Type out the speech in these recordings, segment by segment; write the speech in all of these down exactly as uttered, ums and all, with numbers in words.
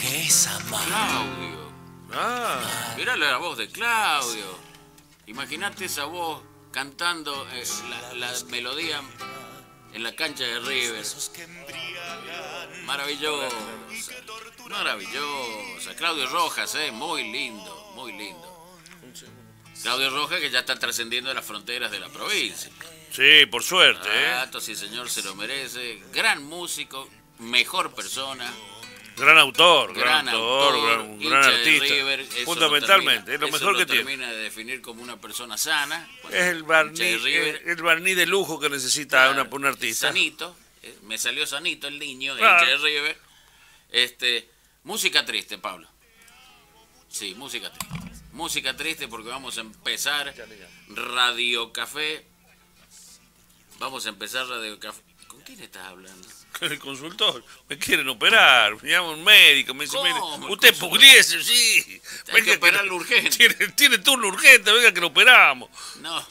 es amar. Claudio. Ah, Mirá la voz de Claudio. Imagínate esa voz cantando eh, la, la melodía en la cancha de River. Maravillosa. Maravillosa. Claudio Rojas, eh, muy lindo, muy lindo. Claudio Rojas, que ya está trascendiendo las fronteras de la provincia. sí, por suerte, ¿eh? Rato, sí señor, se lo merece. Gran músico, mejor persona. Gran autor, gran, Gran autor, autor, gran, un hincha gran de artista. River, eso Fundamentalmente, lo termina, es lo eso mejor lo que tiene. termina de definir como una persona sana. Bueno, Es el hincha barniz, de River, el, el barniz de lujo que necesita claro, una, un artista. Sanito, eh, me salió sanito el niño, Claro. hincha de River. Este, música triste, Pablo. Sí, música triste. Música triste porque vamos a empezar Radio Café. Vamos a empezar Radio Café. ¿Con quién estás hablando? El consultor, me quieren operar, me llama un médico, me dice, ¿Cómo, mire, el usted consultor? pugliese, sí. Hay que operarlo urgente. Tiene, tiene turno urgente, venga que lo operamos. No.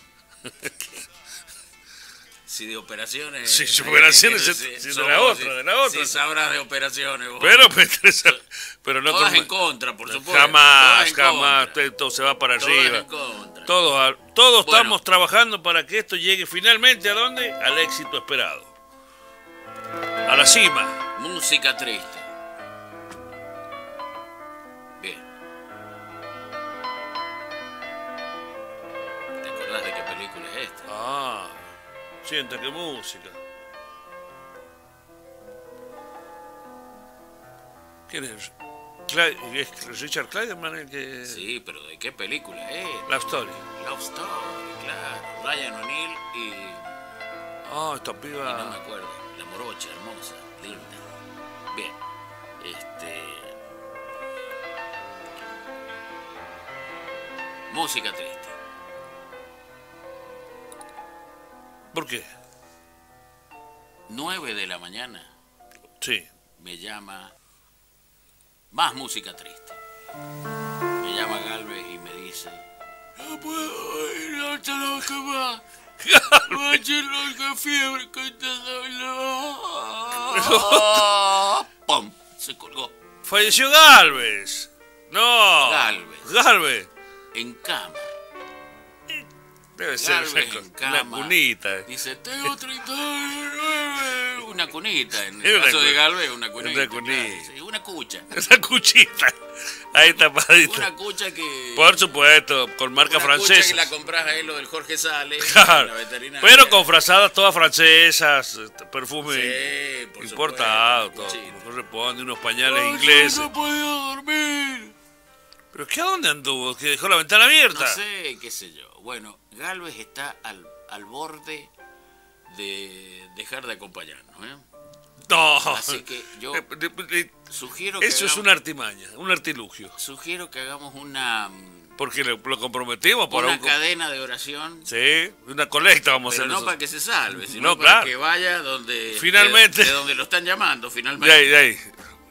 Si de operaciones... Sí, de hay- operaciones, hay- sí, sí, de somos- la otra, sí, de la otra. Sí, sabrás de operaciones vos. Pero me interesa, pero no Todas con- en contra, por supuesto. Jamás, Todas en jamás, contra. usted todo se va para Todas arriba. en contra. Todos, todos Bueno. estamos trabajando para que esto llegue finalmente ¿a dónde? Al éxito esperado. A la cima. Música triste. Bien. ¿Te acordás de qué película es esta? Ah, sienta qué música. ¿Quién es? Cly- ¿Es Richard Clayderman el que...? Sí, pero ¿de qué película es? Love Story. Love Story, claro. Ryan O'Neill y... Ah, esta y no me piba... acuerdo. La morocha, hermosa, linda. Bien. Este... Música triste. ¿Por qué? nueve de la mañana Sí. me llama... Más música triste. Me llama Galvez y me dice... No puedo ir hasta la cama. Vaya loca fiebre que te da. ¡Pum! Se colgó. Falleció Galvez. No. Galvez. Galvez. En cama. Debe ser Galvez una, en una cama. cunita. Dice, tengo treinta y nueve. Una cunita. En Es el una caso de cu- Galvez, una cunita. una cunita. claro, sí, una cucha. Esa cuchita. Ahí tapadita. Una cucha que... Por supuesto, con marca una cucha francesa. que la compras ahí, lo del Jorge Sales. Claro. La veterinaria. Pero con frazadas todas francesas, este, perfume Sí, por importado, supuesto, todo. cuchita. como corresponde, unos pañales Ay, ingleses. No podía dormir. ¿Pero qué a dónde anduvo? ¿Que dejó la ventana abierta? No sé, qué sé yo. Bueno, Galvez está al, al borde de dejar de acompañarnos. ¿eh? No. Así que yo Eh, eh, eh, sugiero que Eso es hagamos, una artimaña, un artilugio. sugiero que hagamos una, Porque lo, lo comprometimos para una un... cadena de oración, Sí, una colecta vamos pero a hacer no nosotros. para que se salve, sino No, para claro. que vaya donde Finalmente. de, de donde lo están llamando, De finalmente. ahí, de ahí.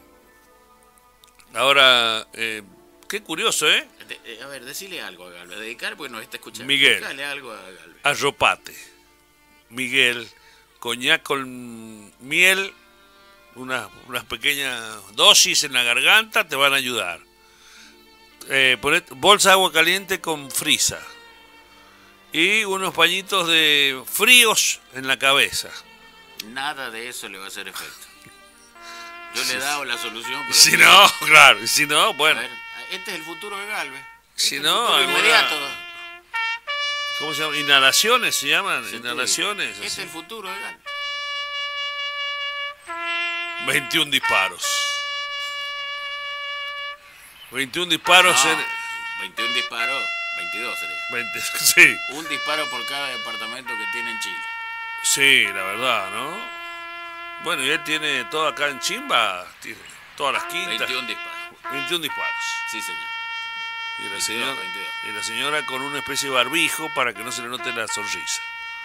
Ahora, eh, qué curioso, ¿eh? De- eh, a ver, decile algo a Galvez, dedicar porque nos está escuchando. Miguel. Dale algo a Galvez. Arropate. Miguel, coñac con miel, unas, unas pequeñas dosis en la garganta te van a ayudar. Eh, poné bolsa de agua caliente con frisa. Y unos pañitos de fríos en la cabeza. Nada de eso le va a hacer efecto. Yo le he dado la solución, pero... Si no, claro, y si no, A bueno. ver, este es el futuro de Galvez. Si Este es el no, futuro alguna- inmediato. ¿Cómo se llama? Inhalaciones se llaman, Sí, inhalaciones. Este es así. el futuro de Galvez. veintiún disparos. veintiún disparos No, en... veintiún disparos, veintidós sería. veinte, sí, Un disparo por cada departamento que tiene en Chile. sí, la verdad, ¿no? Bueno, y él tiene todo acá en Chimba, tiene todas las quintas. veintiún disparos. veintiún disparos. Sí, señor. Y la, veintidós, señora, veintidós. y la señora con una especie de barbijo para que no se le note la sonrisa.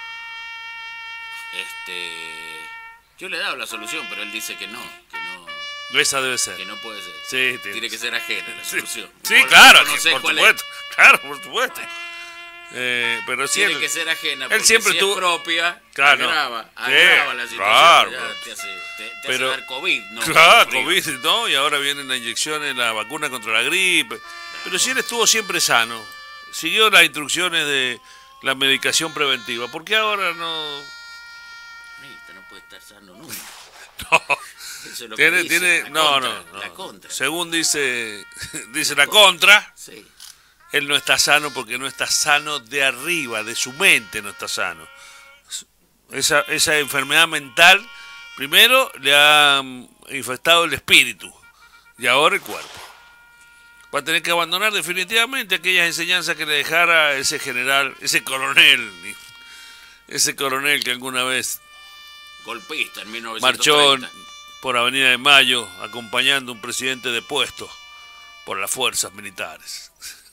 Este... Yo le he dado la solución, pero él dice que no, que no, Esa debe ser. que no puede ser. Sí, tiene- Tiene que ser ajena la Sí, solución. sí, No- claro, no que sé por cuál es. supuesto. Claro, por supuesto. Eh, pero si Tiene él, que ser ajena, él porque siempre si tuvo, es propia, claro, agrava, sí, agrava la situación, claro, ya te hace, te, te pero, hace dar COVID, ¿no? Claro, Frío. COVID, ¿no? Y ahora vienen las inyecciones, la vacuna contra la gripe. Claro. Pero si él estuvo siempre sano, siguió las instrucciones de la medicación preventiva, ¿por qué ahora no? Este no puede estar sano nunca. No. Eso es lo Tiene, que dice, tiene, la no, contra, no, no. La contra. Según dice, dice la, la contra, sí. Él no está sano porque no está sano de arriba, de su mente no está sano. Esa, esa enfermedad mental, primero le ha infectado el espíritu y ahora el cuerpo. Va a tener que abandonar definitivamente aquellas enseñanzas que le dejara ese general, ese coronel, ese coronel que alguna vez golpista en mil novecientos treinta. Marchó por Avenida de Mayo acompañando a un presidente depuesto por las fuerzas militares.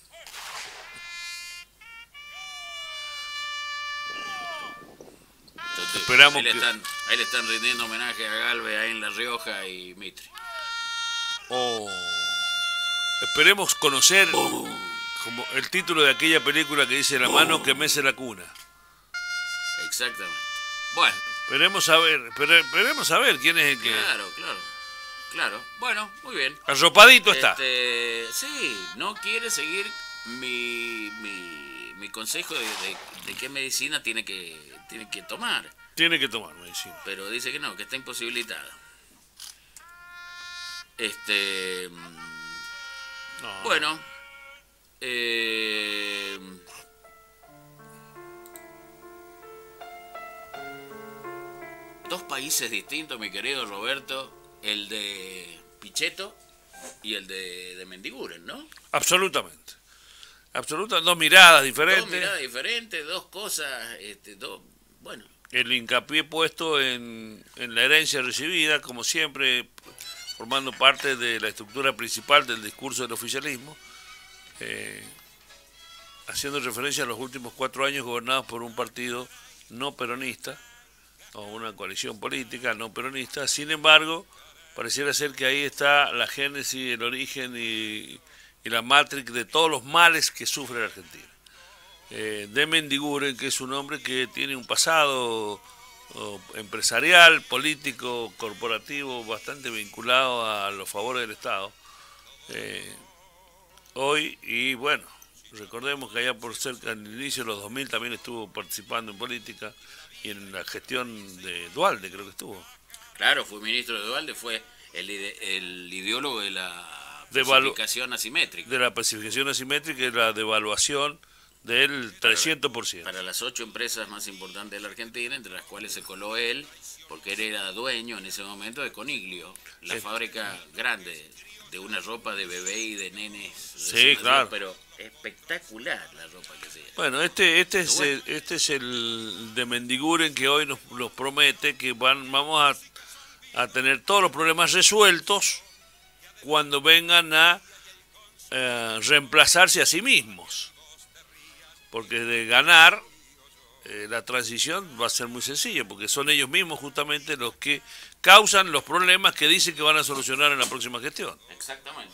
Entonces, Esperamos ahí, le que... están, ahí le están rindiendo homenaje a Galvez ahí en La Rioja y Mitre. Oh, esperemos conocer oh. como el título de aquella película que dice La mano oh. que mece la cuna. Exactamente. Bueno. Esperemos a ver, esperemos a ver quién es el que... Claro, claro, claro. Bueno, muy bien. Arropadito está. Este, sí, no quiere seguir mi, mi, mi consejo de, de, de qué medicina tiene que, tiene que tomar. Tiene que tomar medicina. Pero dice que no, que está imposibilitada. Este... No. Bueno. Eh... Dos países distintos, mi querido Roberto, el de Pichetto y el de, de Mendiguren, ¿no? Absolutamente. Absolutamente, dos miradas diferentes. Dos miradas diferentes, dos cosas, este, dos, bueno. El hincapié puesto en, en la herencia recibida, como siempre, formando parte de la estructura principal del discurso del oficialismo, eh, haciendo referencia a los últimos cuatro años gobernados por un partido no peronista, o una coalición política no peronista. Sin embargo, pareciera ser que ahí está la génesis, el origen y, y la matrix de todos los males que sufre la Argentina. Eh, de Mendiguren, que es un hombre que tiene un pasado oh, empresarial, político, corporativo, bastante vinculado a los favores del Estado. Eh, hoy, y bueno, recordemos que allá por cerca, al inicio de los dos mil también estuvo participando en política, y en la gestión de Duhalde creo que estuvo. Claro, fue ministro de Duhalde, fue el, ide el ideólogo de la Devalu pacificación asimétrica. De la pacificación asimétrica y la devaluación del trescientos por ciento. Para, para las ocho empresas más importantes de la Argentina, entre las cuales se coló él, porque él era dueño en ese momento de Coniglio, la sí. fábrica grande de una ropa de bebé y de nenes. Sí, claro. Pero espectacular la ropa que se... Bueno, este este es, bueno. El, este es el de Mendiguren que hoy nos, nos promete que van vamos a, a tener todos los problemas resueltos cuando vengan a eh, reemplazarse a sí mismos. Porque de ganar eh, la transición va a ser muy sencilla, porque son ellos mismos justamente los que causan los problemas que dicen que van a solucionar en la próxima gestión. Exactamente.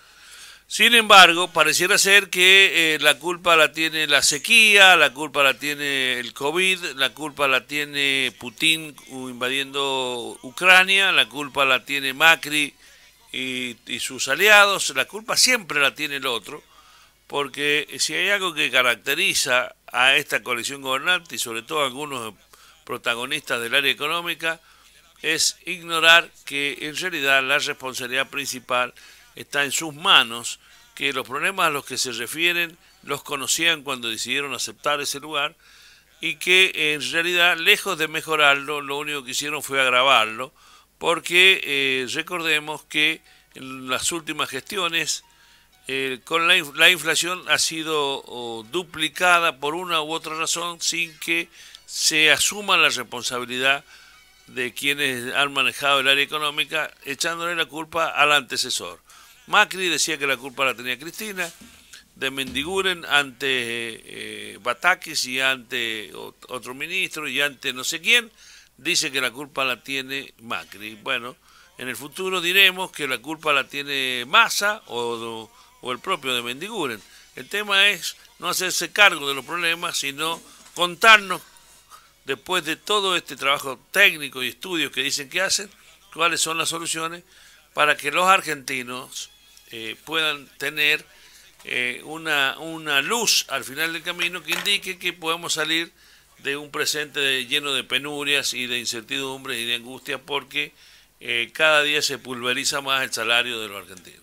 Sin embargo, pareciera ser que eh, la culpa la tiene la sequía, la culpa la tiene el COVID, la culpa la tiene Putin invadiendo Ucrania, la culpa la tiene Macri y, y sus aliados, la culpa siempre la tiene el otro, porque si hay algo que caracteriza a esta coalición gobernante y sobre todo a algunos protagonistas del área económica, es ignorar que en realidad la responsabilidad principal está en sus manos, que los problemas a los que se refieren los conocían cuando decidieron aceptar ese lugar y que en realidad, lejos de mejorarlo, lo único que hicieron fue agravarlo, porque eh, recordemos que en las últimas gestiones eh, con la, inf la inflación ha sido oh, duplicada por una u otra razón sin que se asuma la responsabilidad de quienes han manejado el área económica, echándole la culpa al antecesor. Macri decía que la culpa la tenía Cristina, de Mendiguren ante eh, Batakis y ante otro ministro y ante no sé quién, dice que la culpa la tiene Macri. Bueno, en el futuro diremos que la culpa la tiene Massa o, o el propio de Mendiguren. El tema es no hacerse cargo de los problemas, sino contarnos, después de todo este trabajo técnico y estudios que dicen que hacen, cuáles son las soluciones para que los argentinos eh, puedan tener eh, una, una luz al final del camino que indique que podemos salir de un presente de, lleno de penurias y de incertidumbres y de angustia, porque eh, cada día se pulveriza más el salario de los argentinos.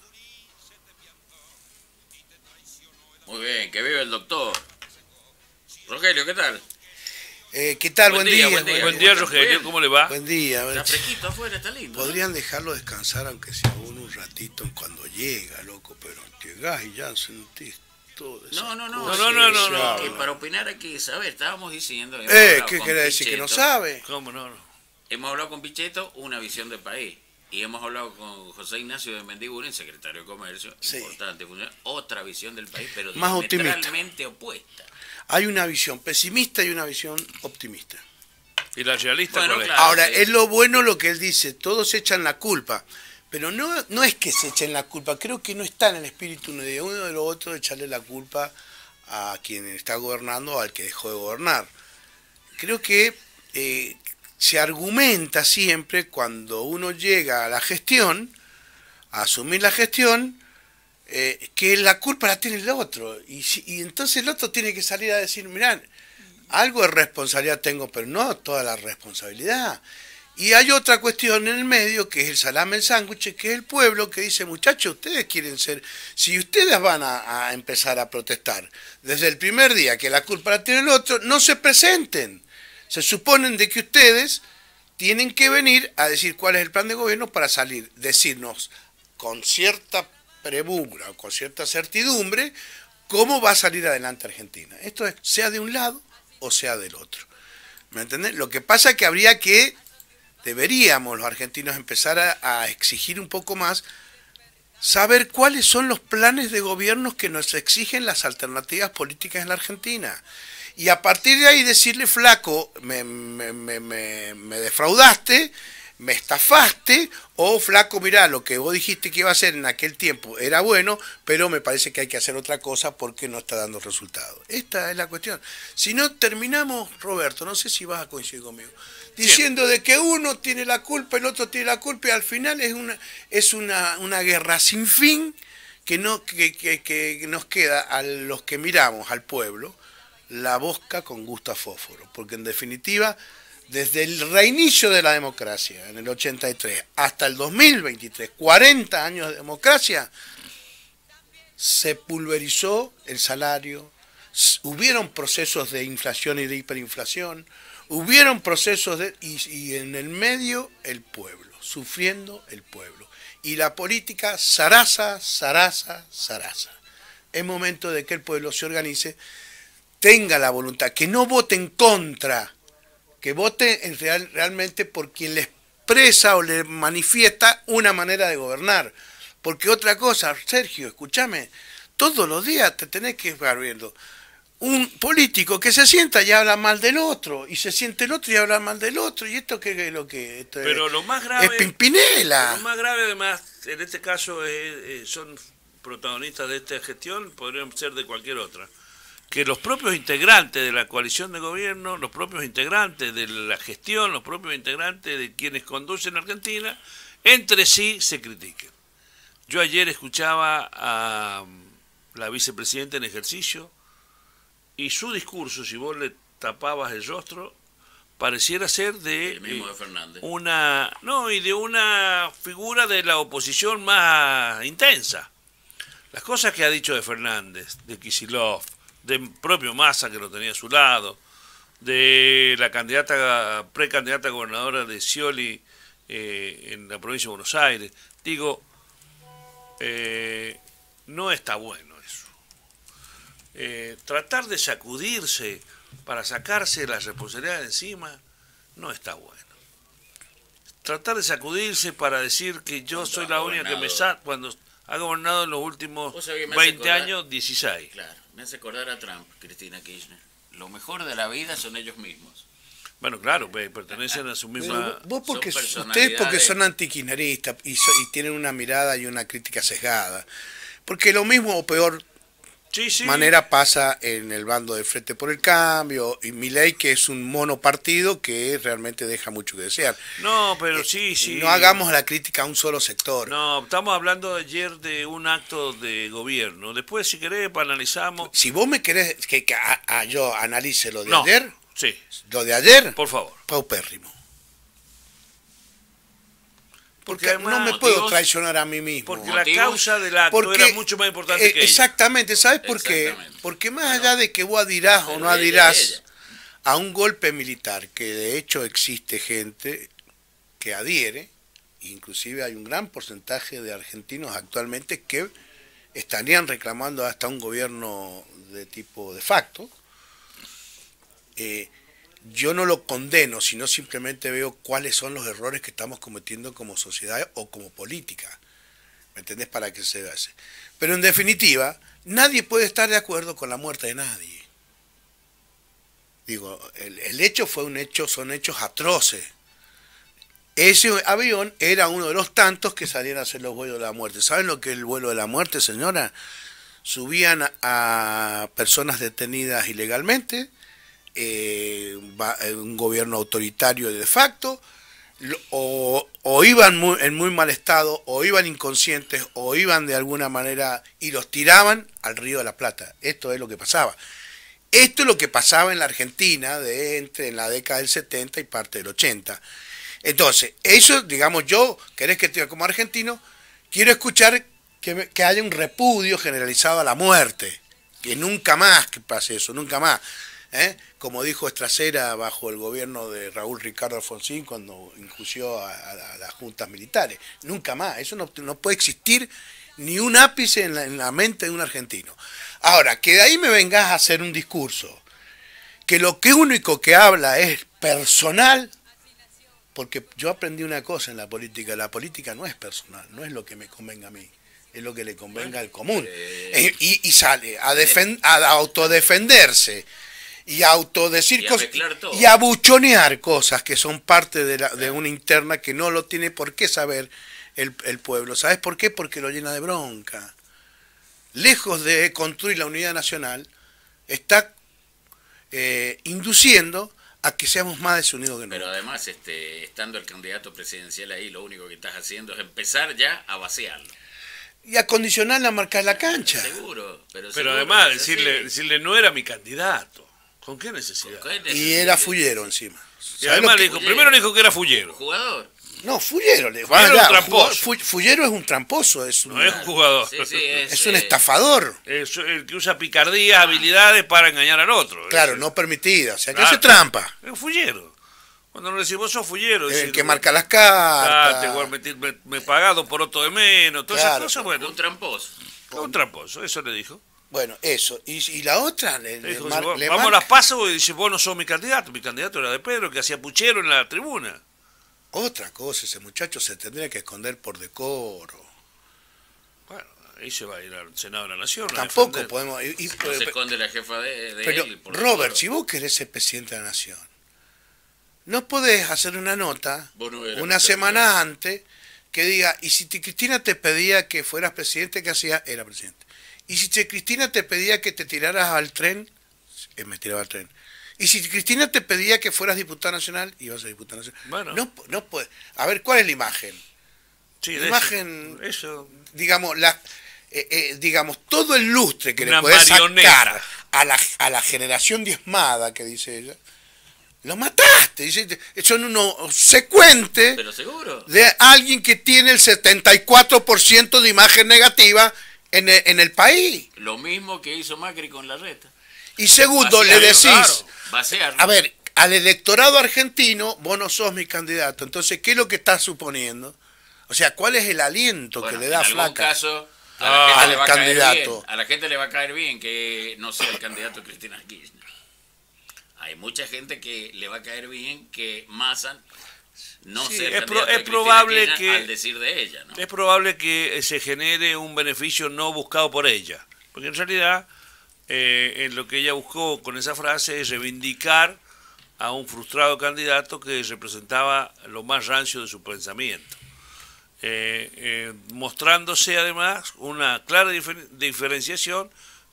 Muy bien, que vive el doctor. Rogelio, ¿qué tal? Eh, ¿Qué tal? Buen Buen, día, día. buen día. Buen día, Rogelio, ¿cómo le va? Buen día. Está fresquito afuera, está lindo. Podrían dejarlo descansar, aunque sea uno un ratito cuando llega, loco, pero llegás y ya sentís todo eso. No, no, no. No, sí, no, no, no, sí, no. que para opinar hay que saber, estábamos diciendo... hemos Eh, hablado ¿qué con quiere decir? ¿Que no Pichetto, sabe? ¿Cómo no? no? Hemos hablado con Pichetto, una visión del país. Y hemos hablado con José Ignacio de Mendiguren, secretario de Comercio, Sí. importante funcionario, otra visión del país, pero Más optimista. diametralmente opuesta. Hay una visión pesimista y una visión optimista. ¿Y la realista Bueno, cuál es? claro. Ahora, sí. es lo bueno lo que él dice, todos echan la culpa, pero no, no es que se echen la culpa, creo que no está en el espíritu ni de uno o de lo otro de echarle la culpa a quien está gobernando o al que dejó de gobernar. Creo que eh, se argumenta siempre cuando uno llega a la gestión, a asumir la gestión, eh, que la culpa la tiene el otro, y, si- y entonces el otro tiene que salir a decir, mirá, algo de responsabilidad tengo, pero no toda la responsabilidad. Y hay otra cuestión en el medio, que es el salame, el sándwich, que es el pueblo, que dice, muchachos, ustedes quieren ser, si ustedes van a, a empezar a protestar desde el primer día que la culpa la tiene el otro, no se presenten. Se suponen de que ustedes tienen que venir a decir cuál es el plan de gobierno para salir, decirnos con cierta premura, con cierta certidumbre, cómo va a salir adelante Argentina. Esto es, sea de un lado o sea del otro. ¿Me entendés? Lo que pasa es que habría que, deberíamos los argentinos empezar a, a exigir un poco más, saber cuáles son los planes de gobierno que nos exigen las alternativas políticas en la Argentina. Y a partir de ahí decirle, flaco, me, me, me, me, me defraudaste, me estafaste, o flaco, mirá, lo que vos dijiste que iba a hacer en aquel tiempo era bueno, pero me parece que hay que hacer otra cosa porque no está dando resultados. Esta es la cuestión. Si no terminamos, Roberto, no sé si vas a coincidir conmigo, diciendo de que uno tiene la culpa, el otro tiene la culpa, y al final es una, es una, una guerra sin fin que, no, que, que, que nos queda a los que miramos al pueblo la boca con gusto a fósforo, porque en definitiva, desde el reinicio de la democracia, en el ochenta y tres, hasta el dos mil veintitrés, cuarenta años de democracia, se pulverizó el salario, hubieron procesos de inflación y de hiperinflación, hubieron procesos de... y, y en el medio el pueblo, sufriendo el pueblo. Y la política, zaraza, zaraza, zaraza. Es momento de que el pueblo se organice, tenga la voluntad, que no vote en contra, que vote en real, realmente por quien le expresa o le manifiesta una manera de gobernar. Porque otra cosa, Sergio, escúchame, todos los días te tenés que estar viendo un político que se sienta y habla mal del otro, y se siente el otro y habla mal del otro, y esto que es lo que esto Pero es, lo más grave, es Pimpinela. Lo más grave además, en este caso, es, eh, son protagonistas de esta gestión, podrían ser de cualquier otra, que los propios integrantes de la coalición de gobierno, los propios integrantes de la gestión, los propios integrantes de quienes conducen Argentina, entre sí se critiquen. Yo ayer escuchaba a la vicepresidenta en ejercicio, y su discurso, si vos le tapabas el rostro, pareciera ser de, El mismo eh, de Fernández. una no y de una figura de la oposición más intensa. Las cosas que ha dicho de Fernández, de Kicillof, del propio Massa, que lo tenía a su lado, de la candidata precandidata gobernadora de Scioli eh, en la provincia de Buenos Aires, digo, eh, no está bueno eso. Eh, tratar de sacudirse para sacarse las responsabilidades de encima no está bueno. Tratar de sacudirse para decir que yo Cuando soy ha la única que me gobernado. saca, cuando ha gobernado en los últimos Vos sabés que me hace veinte acordar- años, dieciséis. Claro, me hace acordar a Trump, Cristina Kirchner. Lo mejor de la vida son ellos mismos. Bueno, claro, pues, pertenecen a su misma... Pero vos porque son ustedes porque personalidades. son antikirchneristas y, so- y tienen una mirada y una crítica sesgada. Porque lo mismo o peor Sí, sí. manera pasa en el bando de Frente por el Cambio y Milei, que es un monopartido que realmente deja mucho que desear. No, pero Eh, sí, sí. No hagamos la crítica a un solo sector. No, estamos hablando ayer de un acto de gobierno. Después, si querés, analizamos. Si vos me querés que, que a- a- yo analice lo de No. ayer, Sí, lo de ayer, por favor. paupérrimo. Porque Porque además, no me puedo motivos- traicionar a mí mismo. Porque la motivos, causa del acto Porque, era mucho más importante eh, que ella. exactamente, ¿sabes por qué? Exactamente. Porque más allá de que vos adhirás o Pero no ella, adhirás ella. a un golpe militar, que de hecho existe gente que adhiere, inclusive hay un gran porcentaje de argentinos actualmente que estarían reclamando hasta un gobierno de tipo de facto, eh, yo no lo condeno, sino simplemente veo cuáles son los errores que estamos cometiendo como sociedad o como política. ¿Me entendés? Para que se hace. Pero en definitiva, nadie puede estar de acuerdo con la muerte de nadie. Digo, el, el hecho fue un hecho, son hechos atroces. Ese avión era uno de los tantos que salían a hacer los vuelos de la muerte. ¿Saben lo que es el vuelo de la muerte, señora? Subían a personas detenidas ilegalmente, eh, va- eh, un gobierno autoritario de facto, lo- o, o iban muy- en muy mal estado, o iban inconscientes, o iban de alguna manera y los tiraban al Río de la Plata. Esto es lo que pasaba. Esto es lo que pasaba en la Argentina de entre en la década del setenta y parte del ochenta. Entonces, eso, digamos, yo, querés que te diga como argentino, quiero escuchar que, me- que haya un repudio generalizado a la muerte. Que nunca más que pase eso, nunca más. ¿eh? Como dijo Estracera bajo el gobierno de Raúl Ricardo Alfonsín cuando incluyó a, a- a las juntas militares. Nunca más. Eso no, no puede existir ni un ápice en la, en la mente de un argentino. Ahora, que de ahí me vengas a hacer un discurso que lo que único que habla es personal, porque yo aprendí una cosa en la política, la política no es personal, no es lo que me convenga a mí, es lo que le convenga al común. Eh, Eh, y, y sale a, defen- a autodefenderse y a autodecir Y a cosas mezclar todo. y a buchonear cosas que son parte de, la, de una interna que no lo tiene por qué saber el, el pueblo. ¿Sabes por qué? Porque lo llena de bronca. Lejos de construir la unidad nacional, está eh, induciendo a que seamos más desunidos que Pero nunca. además, este, estando el candidato presidencial ahí, lo único que estás haciendo es empezar ya a vaciarlo. Y a condicionarla a marcar la cancha. Seguro. Pero, Pero seguro además, que es decirle, así. decirle no era mi candidato. ¿Con qué necesidad? ¿Con qué Y necesidad? era fullero encima. Y ¿Sabes además lo le que- dijo, primero le dijo que era fullero. Jugador. No, fullero. Le, Fullero ya, es un tramposo. fu- fullero es un tramposo, es un, No es un jugador. Sí, sí, es, es un eh, estafador. Es el que usa picardías, habilidades para engañar al otro. Claro, Es- no permitida. O sea, que Claro. hace trampa. Es un fullero. Cuando le decimos sos fullero. El decir, que marca las Ah, te cartas. voy a meter- me, me pagado por otro de menos. Todas Claro. esas cosas, bueno. Un tramposo. Un tramposo, eso le dijo. Bueno, eso. Y, y la otra, le, Le le dijo, mar- si vos- le vamos a marca- las pasos y dice, vos no sos mi candidato. Mi candidato era de Pedro, que hacía puchero en la tribuna. Otra cosa, ese muchacho se tendría que esconder por decoro. Bueno, ahí se va a ir al Senado de la Nación. a Tampoco defender. podemos... y- y- No pero- se esconde la jefa de, de pero, él. por Robert, favor. si vos querés ser presidente de la Nación, no podés hacer una nota Vos no eras una mi semana antes que diga, y si te- Cristina te pedía que fueras presidente, ¿qué hacía? Era presidente. Y si te- Cristina te pedía que te tiraras al tren, eh, me tiraba al tren. Y si Cristina te pedía que fueras diputado nacional, ibas a diputado nacional. Bueno. No, no puede. A ver, ¿cuál es la imagen? Sí, la de imagen- Eso. eso. Digamos, la, eh, eh, digamos, todo el lustre que Una le puedes marioneta. sacar a la, a la generación diezmada, que dice ella, lo mataste. Dice, son unos secuentes Pero seguro. de alguien que tiene el setenta y cuatro por ciento de imagen negativa en el, en el país. Lo mismo que hizo Macri con la reta. Y segundo, Vaciar, le decís, claro, vaciar. a ver, al electorado argentino, vos no sos mi candidato. Entonces, ¿qué es lo que estás suponiendo? O sea, ¿cuál es el aliento Bueno, que le da en algún Flaca? caso, a Ah, la gente al le va a caer candidato. bien. A la gente le va a caer bien que no sea el candidato Cristina Kirchner. Hay mucha gente que le va a caer bien que Massa no Sí, sea el es pro- candidato de es Cristina probable Kirchner que- al decir de ella, ¿no? Es probable que se genere un beneficio no buscado por ella. Porque en realidad, eh, en lo que ella buscó con esa frase es reivindicar a un frustrado candidato que representaba lo más rancio de su pensamiento. Eh, eh, mostrándose además una clara difer- diferenciación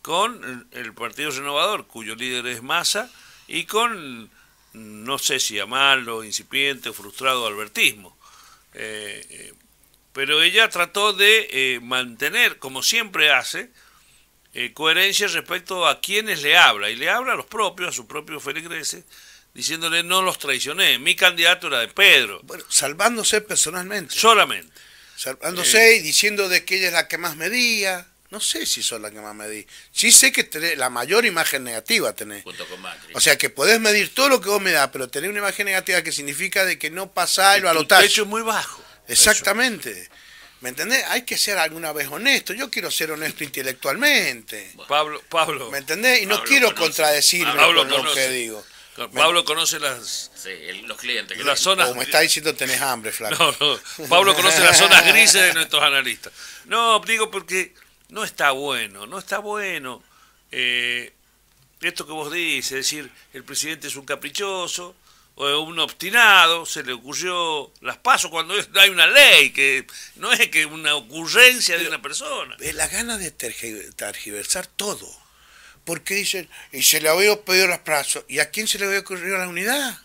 con el Partido Renovador, cuyo líder es Massa, y con, no sé si llamarlo incipiente o frustrado albertismo. Eh, eh, pero ella trató de eh, mantener, como siempre hace, eh, coherencia respecto a quienes le habla, y le habla a los propios, a sus propios feligreses, diciéndole no los traicioné, mi candidato era de Pedro. Bueno, salvándose personalmente. Solamente. Salvándose Eh, y diciendo de que ella es la que más medía. No sé si son la que más medí. Sí sé que tenés la mayor imagen negativa tenés. Junto con Macri. O sea que podés medir todo lo que vos me das, pero tener una imagen negativa que significa de que no pasás el balotaje. El techo es muy bajo. Exactamente. Eso. ¿Me entendés? Hay que ser alguna vez honesto. Yo quiero ser honesto intelectualmente. Bueno, Pablo, Pablo. ¿Me entendés? Y no Pablo quiero conoce, contradecirme Pablo con lo conoce. que digo. Pablo conoce las, sí, el, los clientes. las zonas. Como me está diciendo tenés hambre, flaco. No, no. Pablo conoce las zonas grises de nuestros analistas. No, digo porque no está bueno, no está bueno eh, esto que vos dices, es decir, el presidente es un caprichoso o un obstinado, se le ocurrió las pasos cuando hay una ley, que no es que una ocurrencia de una persona. La gana de tergiversar todo. Porque dicen, y se le había pedido los plazos, ¿y a quién se le había ocurrido la unidad?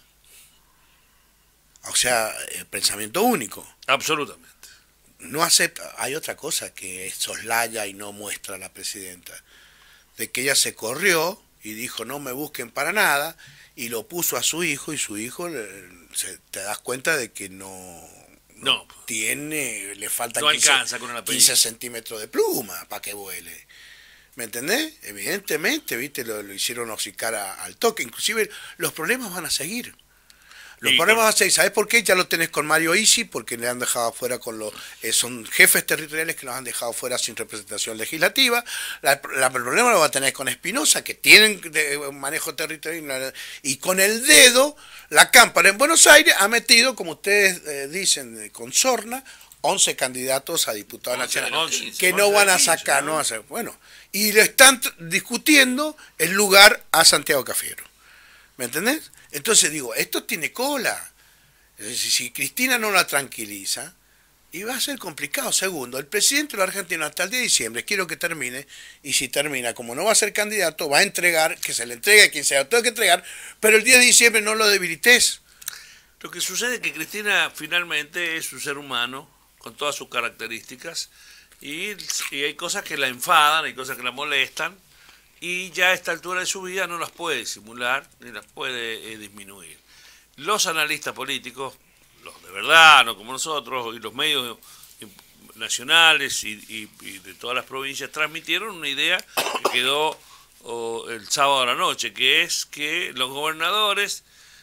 O sea, el pensamiento único. Absolutamente. No acepta. Hay otra cosa que soslaya y no muestra la presidenta, de que ella se corrió y dijo no me busquen para nada, y lo puso a su hijo, y su hijo, se, te das cuenta de que no, no, no tiene, le faltan no alcanza con el quince centímetros de pluma para que vuele. ¿Me entendés? Evidentemente, viste, lo, lo hicieron hocicar a, al toque. Inclusive los problemas van a seguir. Los y problemas van a seguir. ¿Sabés por qué? Ya lo tenés con Mario Isi, porque le han dejado afuera con los... Eh, son jefes territoriales que los han dejado fuera sin representación legislativa. La, la, el problema lo va a tener con Espinosa, que tienen de, manejo territorial. Y con el dedo, la Cámpara en Buenos Aires ha metido, como ustedes eh, dicen, con sorna, once candidatos a diputados nacionales que no van a sacar, no van a hacer. Bueno, y le están discutiendo el lugar a Santiago Cafiero. ¿Me entendés? Entonces digo, esto tiene cola. Si, si Cristina no la tranquiliza, y va a ser complicado. Segundo, el presidente de la Argentina hasta el diez de diciembre, quiero que termine, y si termina, como no va a ser candidato, va a entregar, que se le entregue a quien sea, lo tengo que entregar, pero el diez de diciembre no lo debilites. Lo que sucede es que Cristina finalmente es un ser humano, con todas sus características, y, y hay cosas que la enfadan, hay cosas que la molestan, y ya a esta altura de su vida no las puede disimular, ni las puede eh, disminuir. Los analistas políticos, los de verdad, no como nosotros, y los medios nacionales y, y, y de todas las provincias, transmitieron una idea que quedó oh, el sábado a la noche, que es que los gobernadores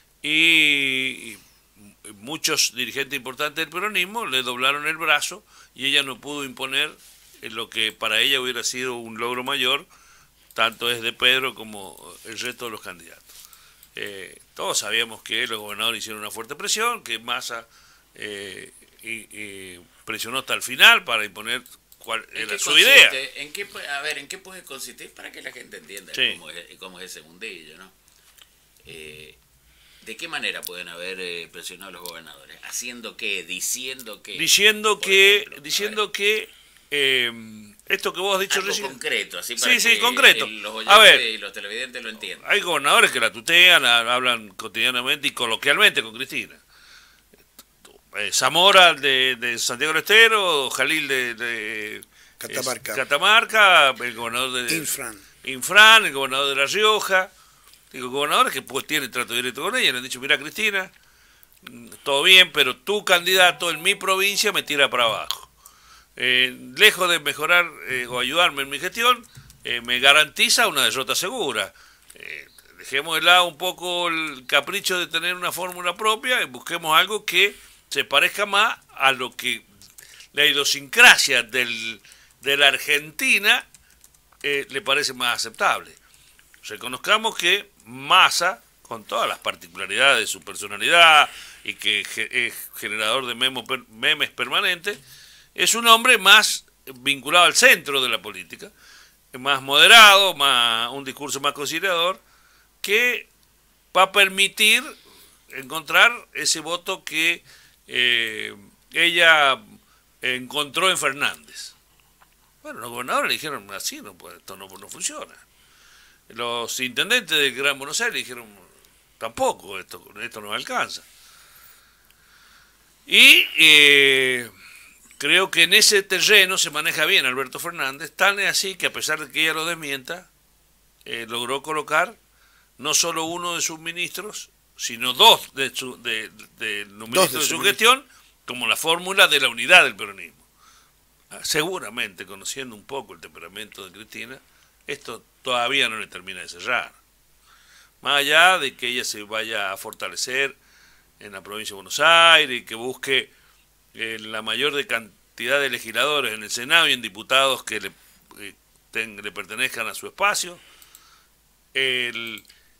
y... y muchos dirigentes importantes del peronismo le doblaron el brazo y ella no pudo imponer lo que para ella hubiera sido un logro mayor, tanto es de Pedro como el resto de los candidatos. Eh, todos sabíamos que los gobernadores hicieron una fuerte presión, que Massa eh, y, y presionó hasta el final para imponer cuál era su idea. ¿En qué, a ver, ¿en qué puede consistir para que la gente entienda sí. cómo, es, cómo es ese mundillo, ¿no? Eh, ¿De qué manera pueden haber eh, presionado a los gobernadores? ¿Haciendo qué? ¿Diciendo qué? Diciendo que, ejemplo, diciendo que eh, esto que vos has dicho algo recién. concreto, así para sí, que sí, concreto. El, los oyentes a ver, y los televidentes lo entiendan. Hay gobernadores que la tutean, hablan cotidianamente y coloquialmente con Cristina. Eh, Zamora de, de Santiago del Estero, Jalil de, de Catamarca. Es, Catamarca, el gobernador de Infran. Infran, el gobernador de La Rioja. Digo, gobernadores que pues tienen trato directo con ella, le han dicho, mira Cristina, todo bien, pero tu candidato en mi provincia me tira para abajo. Eh, lejos de mejorar eh, o ayudarme en mi gestión, eh, me garantiza una derrota segura. Eh, dejemos de lado un poco el capricho de tener una fórmula propia y busquemos algo que se parezca más a lo que la idiosincrasia del, de la Argentina eh, le parece más aceptable. Reconozcamos que Massa, con todas las particularidades de su personalidad y que es generador de memos, memes permanentes, es un hombre más vinculado al centro de la política, más moderado, más un discurso más conciliador, que va a permitir encontrar ese voto que eh, ella encontró en Fernández. Bueno, los gobernadores le dijeron, así no puede, esto no, no funciona. Los intendentes del Gran Buenos Aires dijeron, tampoco, esto, esto no alcanza. Y eh, creo que en ese terreno se maneja bien Alberto Fernández, tan es así que a pesar de que ella lo desmienta, eh, logró colocar no solo uno de sus ministros, sino dos de, su, de, de los ministros de, de su gestión, como la fórmula de la unidad del peronismo. Seguramente, conociendo un poco el temperamento de Cristina, esto todavía no le termina de cerrar. Más allá de que ella se vaya a fortalecer en la provincia de Buenos Aires y que busque eh, la mayor de cantidad de legisladores en el Senado y en diputados que le, eh, ten, le pertenezcan a su espacio, el,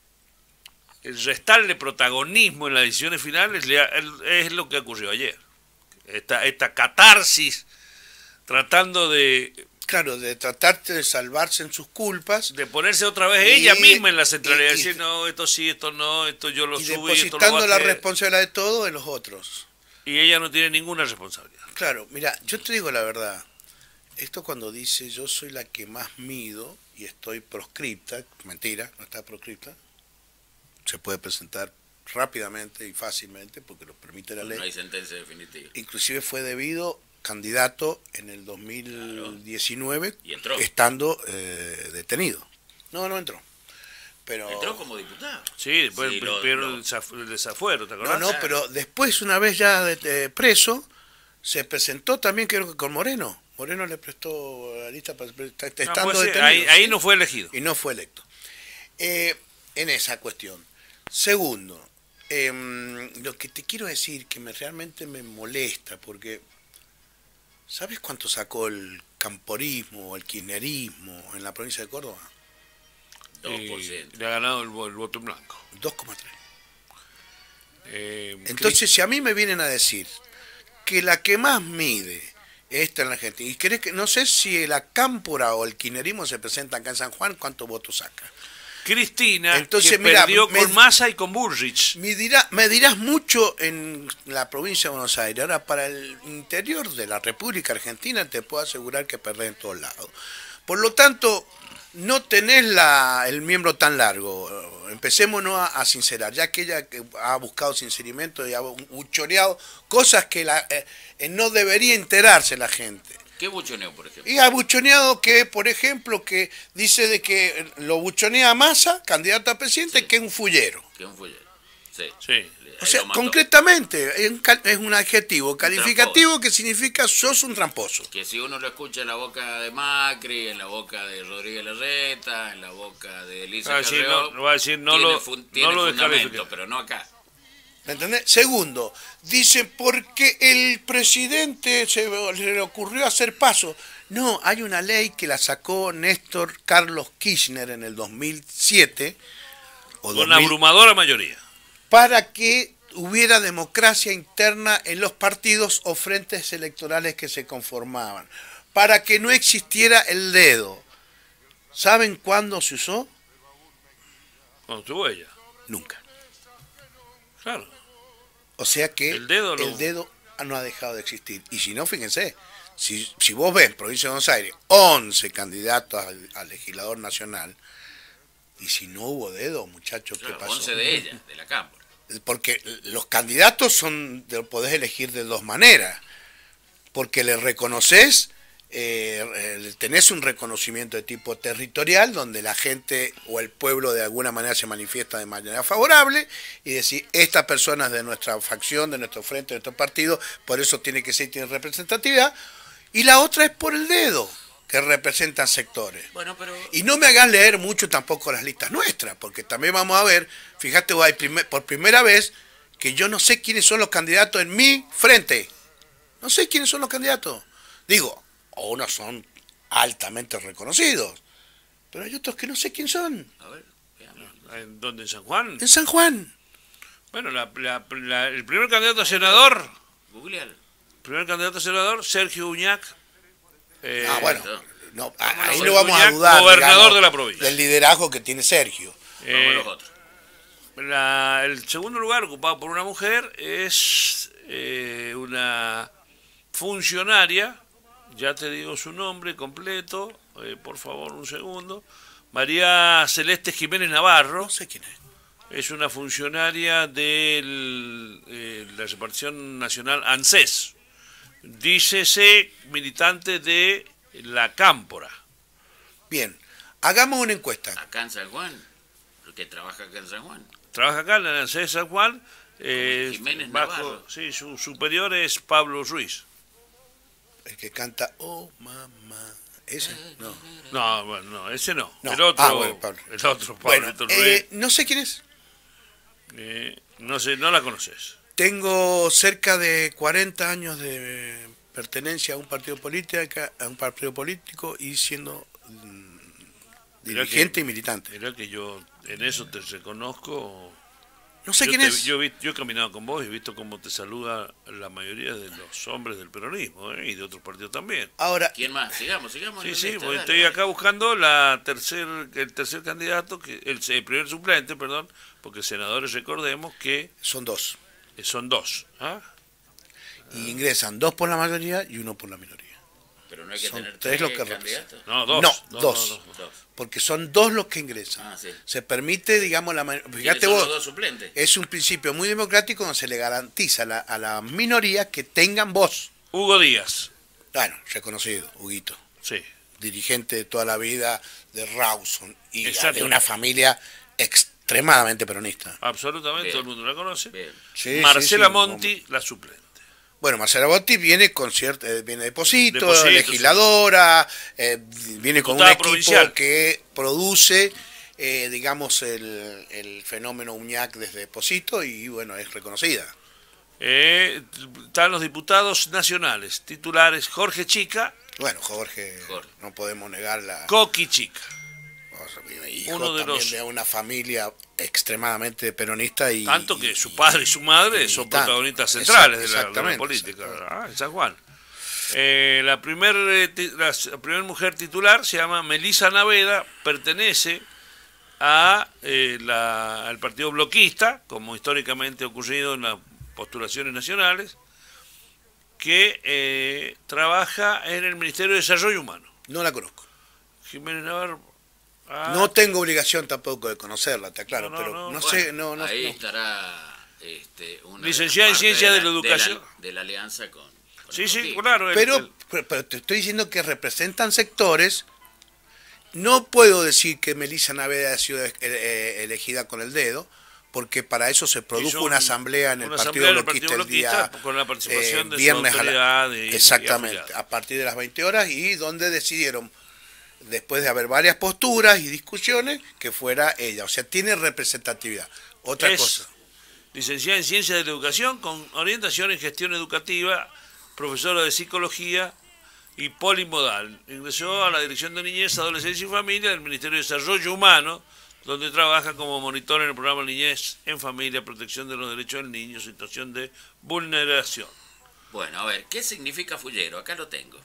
el restarle protagonismo en las decisiones finales le, el, es lo que ocurrió ayer. Esta, esta catarsis tratando de... Claro, de tratar de salvarse en sus culpas. De ponerse otra vez y, ella misma en la centralidad. Y, y, decir, no, esto sí, esto no, esto yo lo y subí, depositando esto lo bajé. La responsabilidad de todo en los otros. Y ella no tiene ninguna responsabilidad. Claro, mira, yo te digo la verdad. Esto cuando dice yo soy la que más mido y estoy proscripta, mentira, no está proscripta, se puede presentar rápidamente y fácilmente porque lo permite la ley. No hay sentencia definitiva. Inclusive fue debido candidato en el dos mil diecinueve, claro. Y entró. Estando eh, detenido. No, no entró. Pero... Entró como diputado. Sí, después sí, lo, lo... el desafuero, ¿te acordás? No, no, pero después, una vez ya de, de preso, se presentó también, creo que con Moreno. Moreno le prestó la lista para estando no, pues sí, detenido. Ahí, ahí no fue elegido. Y no fue electo. Eh, en esa cuestión. Segundo, eh, lo que te quiero decir que me realmente me molesta, porque ¿sabes cuánto sacó el camporismo o el kirchnerismo en la provincia de Córdoba? dos por ciento. Eh, le ha ganado el, el voto en blanco. dos coma tres. Eh, Entonces, si a mí me vienen a decir que la que más mide esta en la Argentina, y crees que no sé si la cámpora o el kirchnerismo se presenta acá en San Juan, ¿cuántos votos saca? Cristina, entonces, que mira, perdió me, con Massa y con Bullrich. Me, dirá, me dirás mucho en la provincia de Buenos Aires. Ahora, para el interior de la República Argentina, te puedo asegurar que perdés en todos lados. Por lo tanto, no tenés la, el miembro tan largo. Empecémonos a, a sincerar, ya que ella ha buscado sinceramiento y ha buchoneado cosas que la, eh, no debería enterarse la gente. ¿Qué buchoneo, por ejemplo? Y ha buchoneado que, por ejemplo, que dice de que lo buchonea Massa, candidato a presidente, sí. Que es un fullero. Que es un fullero, sí. Sí. O sea, concretamente, es un adjetivo calificativo que significa sos un tramposo. Que si uno lo escucha en la boca de Macri, en la boca de Rodríguez Larreta, en la boca de Elisa Carrió, no, va a decir, no tiene, lo, fun, tiene no lo fundamento, pero no acá. ¿Me entendés? Segundo, dice, porque el presidente se le ocurrió hacer paso. No, hay una ley que la sacó Néstor Carlos Kirchner en el dos mil siete. O Con dos mil, abrumadora mayoría. Para que hubiera democracia interna en los partidos o frentes electorales que se conformaban. Para que no existiera el dedo. ¿Saben cuándo se usó? Cuando estuvo ella. Nunca. Claro. O sea que el dedo, el dedo no ha dejado de existir. Y si no, fíjense, si, si vos ves en Provincia de Buenos Aires once candidatos al, al legislador nacional, y si no hubo dedo, muchachos, ¿qué claro, pasó? once de ella, de la Cámara. Porque los candidatos son, podés elegir de dos maneras. Porque le reconoces, eh, tenés un reconocimiento de tipo territorial, donde la gente o el pueblo de alguna manera se manifiesta de manera favorable, y decir, esta persona es de nuestra facción, de nuestro frente, de nuestro partido, por eso tiene que ser, tiene representatividad. Y la otra es por el dedo, que representan sectores. Bueno, pero... Y no me hagas leer mucho tampoco las listas nuestras, porque también vamos a ver, fíjate, hay primer, por primera vez que yo no sé quiénes son los candidatos en mi frente. No sé quiénes son los candidatos. Digo, o unos son altamente reconocidos, pero hay otros que no sé quién son. A ver, veamos. ¿En dónde? ¿En San Juan? En San Juan. Bueno, la, la, la, el primer candidato a senador... Googlealo. Primer candidato a senador, Sergio Uñac. Eh, ah, bueno, no, ahí Sergio no vamos Uñac, a dudar, gobernador digamos, de la provincia. del liderazgo que tiene Sergio. Eh, Vamos a los otros. La, el segundo lugar ocupado por una mujer es eh, una funcionaria ya te digo su nombre completo, eh, por favor, un segundo. María Celeste Jiménez Navarro. No sé quién es. Es una funcionaria de eh, la repartición nacional ANSES. Dícese militante de la Cámpora. Bien, hagamos una encuesta. Acá en San Juan, porque trabaja acá en San Juan. Trabaja acá en la ANSES San Juan. Eh, Jiménez bajo, Navarro. sí, su superior es Pablo Ruiz. El que canta Oh Mamá. ¿Ese? No. No, bueno, no, ese no. No. El otro, Ah, bueno, Pablo. el otro Bueno, Pablo eh, no sé quién es. eh, no sé, no la conoces. Tengo cerca de cuarenta años de pertenencia a un partido político, a un partido político y siendo mm, dirigente que, y militante. Mirá que yo en eso te reconozco. No sé yo quién te, es. Yo, vi, yo he caminado con vos y he visto cómo te saluda la mayoría de los hombres del peronismo, ¿eh? Y de otros partidos también. Ahora, ¿Quién más? Sigamos, sigamos. Sí, en sí, lista, porque dale, estoy dale. acá buscando la tercer, el tercer candidato, que el, el primer suplente, perdón, porque senadores recordemos que son dos. son dos. ¿Ah? Y ingresan dos por la mayoría y uno por la minoría. Pero no hay que Son tener tres tres los que candidatos. No, dos. No, dos, dos. dos, dos. Dos. Porque son dos los que ingresan. Ah, sí. Se permite, digamos, la ma- ¿Quiénes fíjate son vos, los dos suplentes? es un principio muy democrático donde se le garantiza a la, a la minoría que tengan voz. Hugo Díaz, Bueno, reconocido, Huguito, sí. dirigente de toda la vida de Rawson y Exacto. de una familia extremadamente peronista. Absolutamente, Bien. todo el mundo la conoce. Bien. Sí, Marcela sí, sí, Monti, la suplente. Bueno, Marcela Botti viene con cierto, eh, viene de Posito, Posito, legisladora, eh, viene con un Diputada equipo provincial. que produce, eh, digamos, el, el fenómeno Uñac desde Posito y bueno, es reconocida. Eh, están los diputados nacionales, titulares Jorge Chica, Bueno, Jorge, Jorge. no podemos negar la... Coqui Chica. Hijo Uno de también los- de una familia extremadamente peronista y... Tanto que y- su padre y su madre y son militante. protagonistas centrales de la, de la Exactamente, política, exactamente. ah, en San Juan. Eh, la primera la primer mujer titular se llama Melisa Naveda, pertenece a, eh, la, al partido bloquista, como históricamente ha ocurrido en las postulaciones nacionales, que eh, trabaja en el Ministerio de Desarrollo Humano. No la conozco. Jiménez Navarro. ah, No tengo obligación tampoco de conocerla, te aclaro, No, no, pero no. no, Bueno, sé, no, no, ahí no. estará este, una Licenciada en parte Ciencia de la de Educación. De la, alianza con, con Sí, el sí, Partido. claro. el- Pero, el- pero, pero te estoy diciendo que representan sectores. No puedo decir que Melisa Naveda ha sido eh, eh, elegida con el dedo, porque para eso se produjo hizo una un- asamblea en el una Partido asamblea en el Bloquista Partido el día Bloquista con la participación eh, de su viernes a la- autoridad y- y exactamente, afiliados. a partir de las veinte horas y donde decidieron, después de haber varias posturas y discusiones, que fuera ella. O sea, tiene representatividad. Otra Es cosa. licenciada en Ciencia de la Educación con orientación en Gestión Educativa, profesora de Psicología y polimodal. Ingresó a la Dirección de Niñez, Adolescencia y Familia del Ministerio de Desarrollo Humano, donde trabaja como monitor en el programa Niñez en Familia, Protección de los Derechos del Niño, situación de vulneración. Bueno, a ver, ¿qué significa fullero? Acá lo tengo.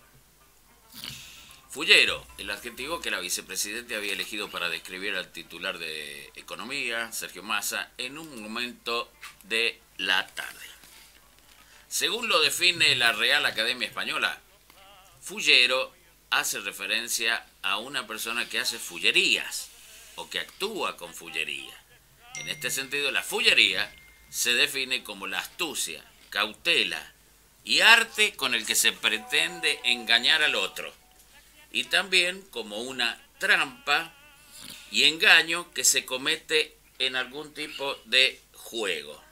Fullero, el adjetivo que la vicepresidenta había elegido para describir al titular de Economía, Sergio Massa, en un momento de la tarde. Según lo define la Real Academia Española, fullero hace referencia a una persona que hace fullerías o que actúa con fullería. En este sentido, la fullería se define como la astucia, cautela y arte con el que se pretende engañar al otro, y también como una trampa y engaño que se comete en algún tipo de juego.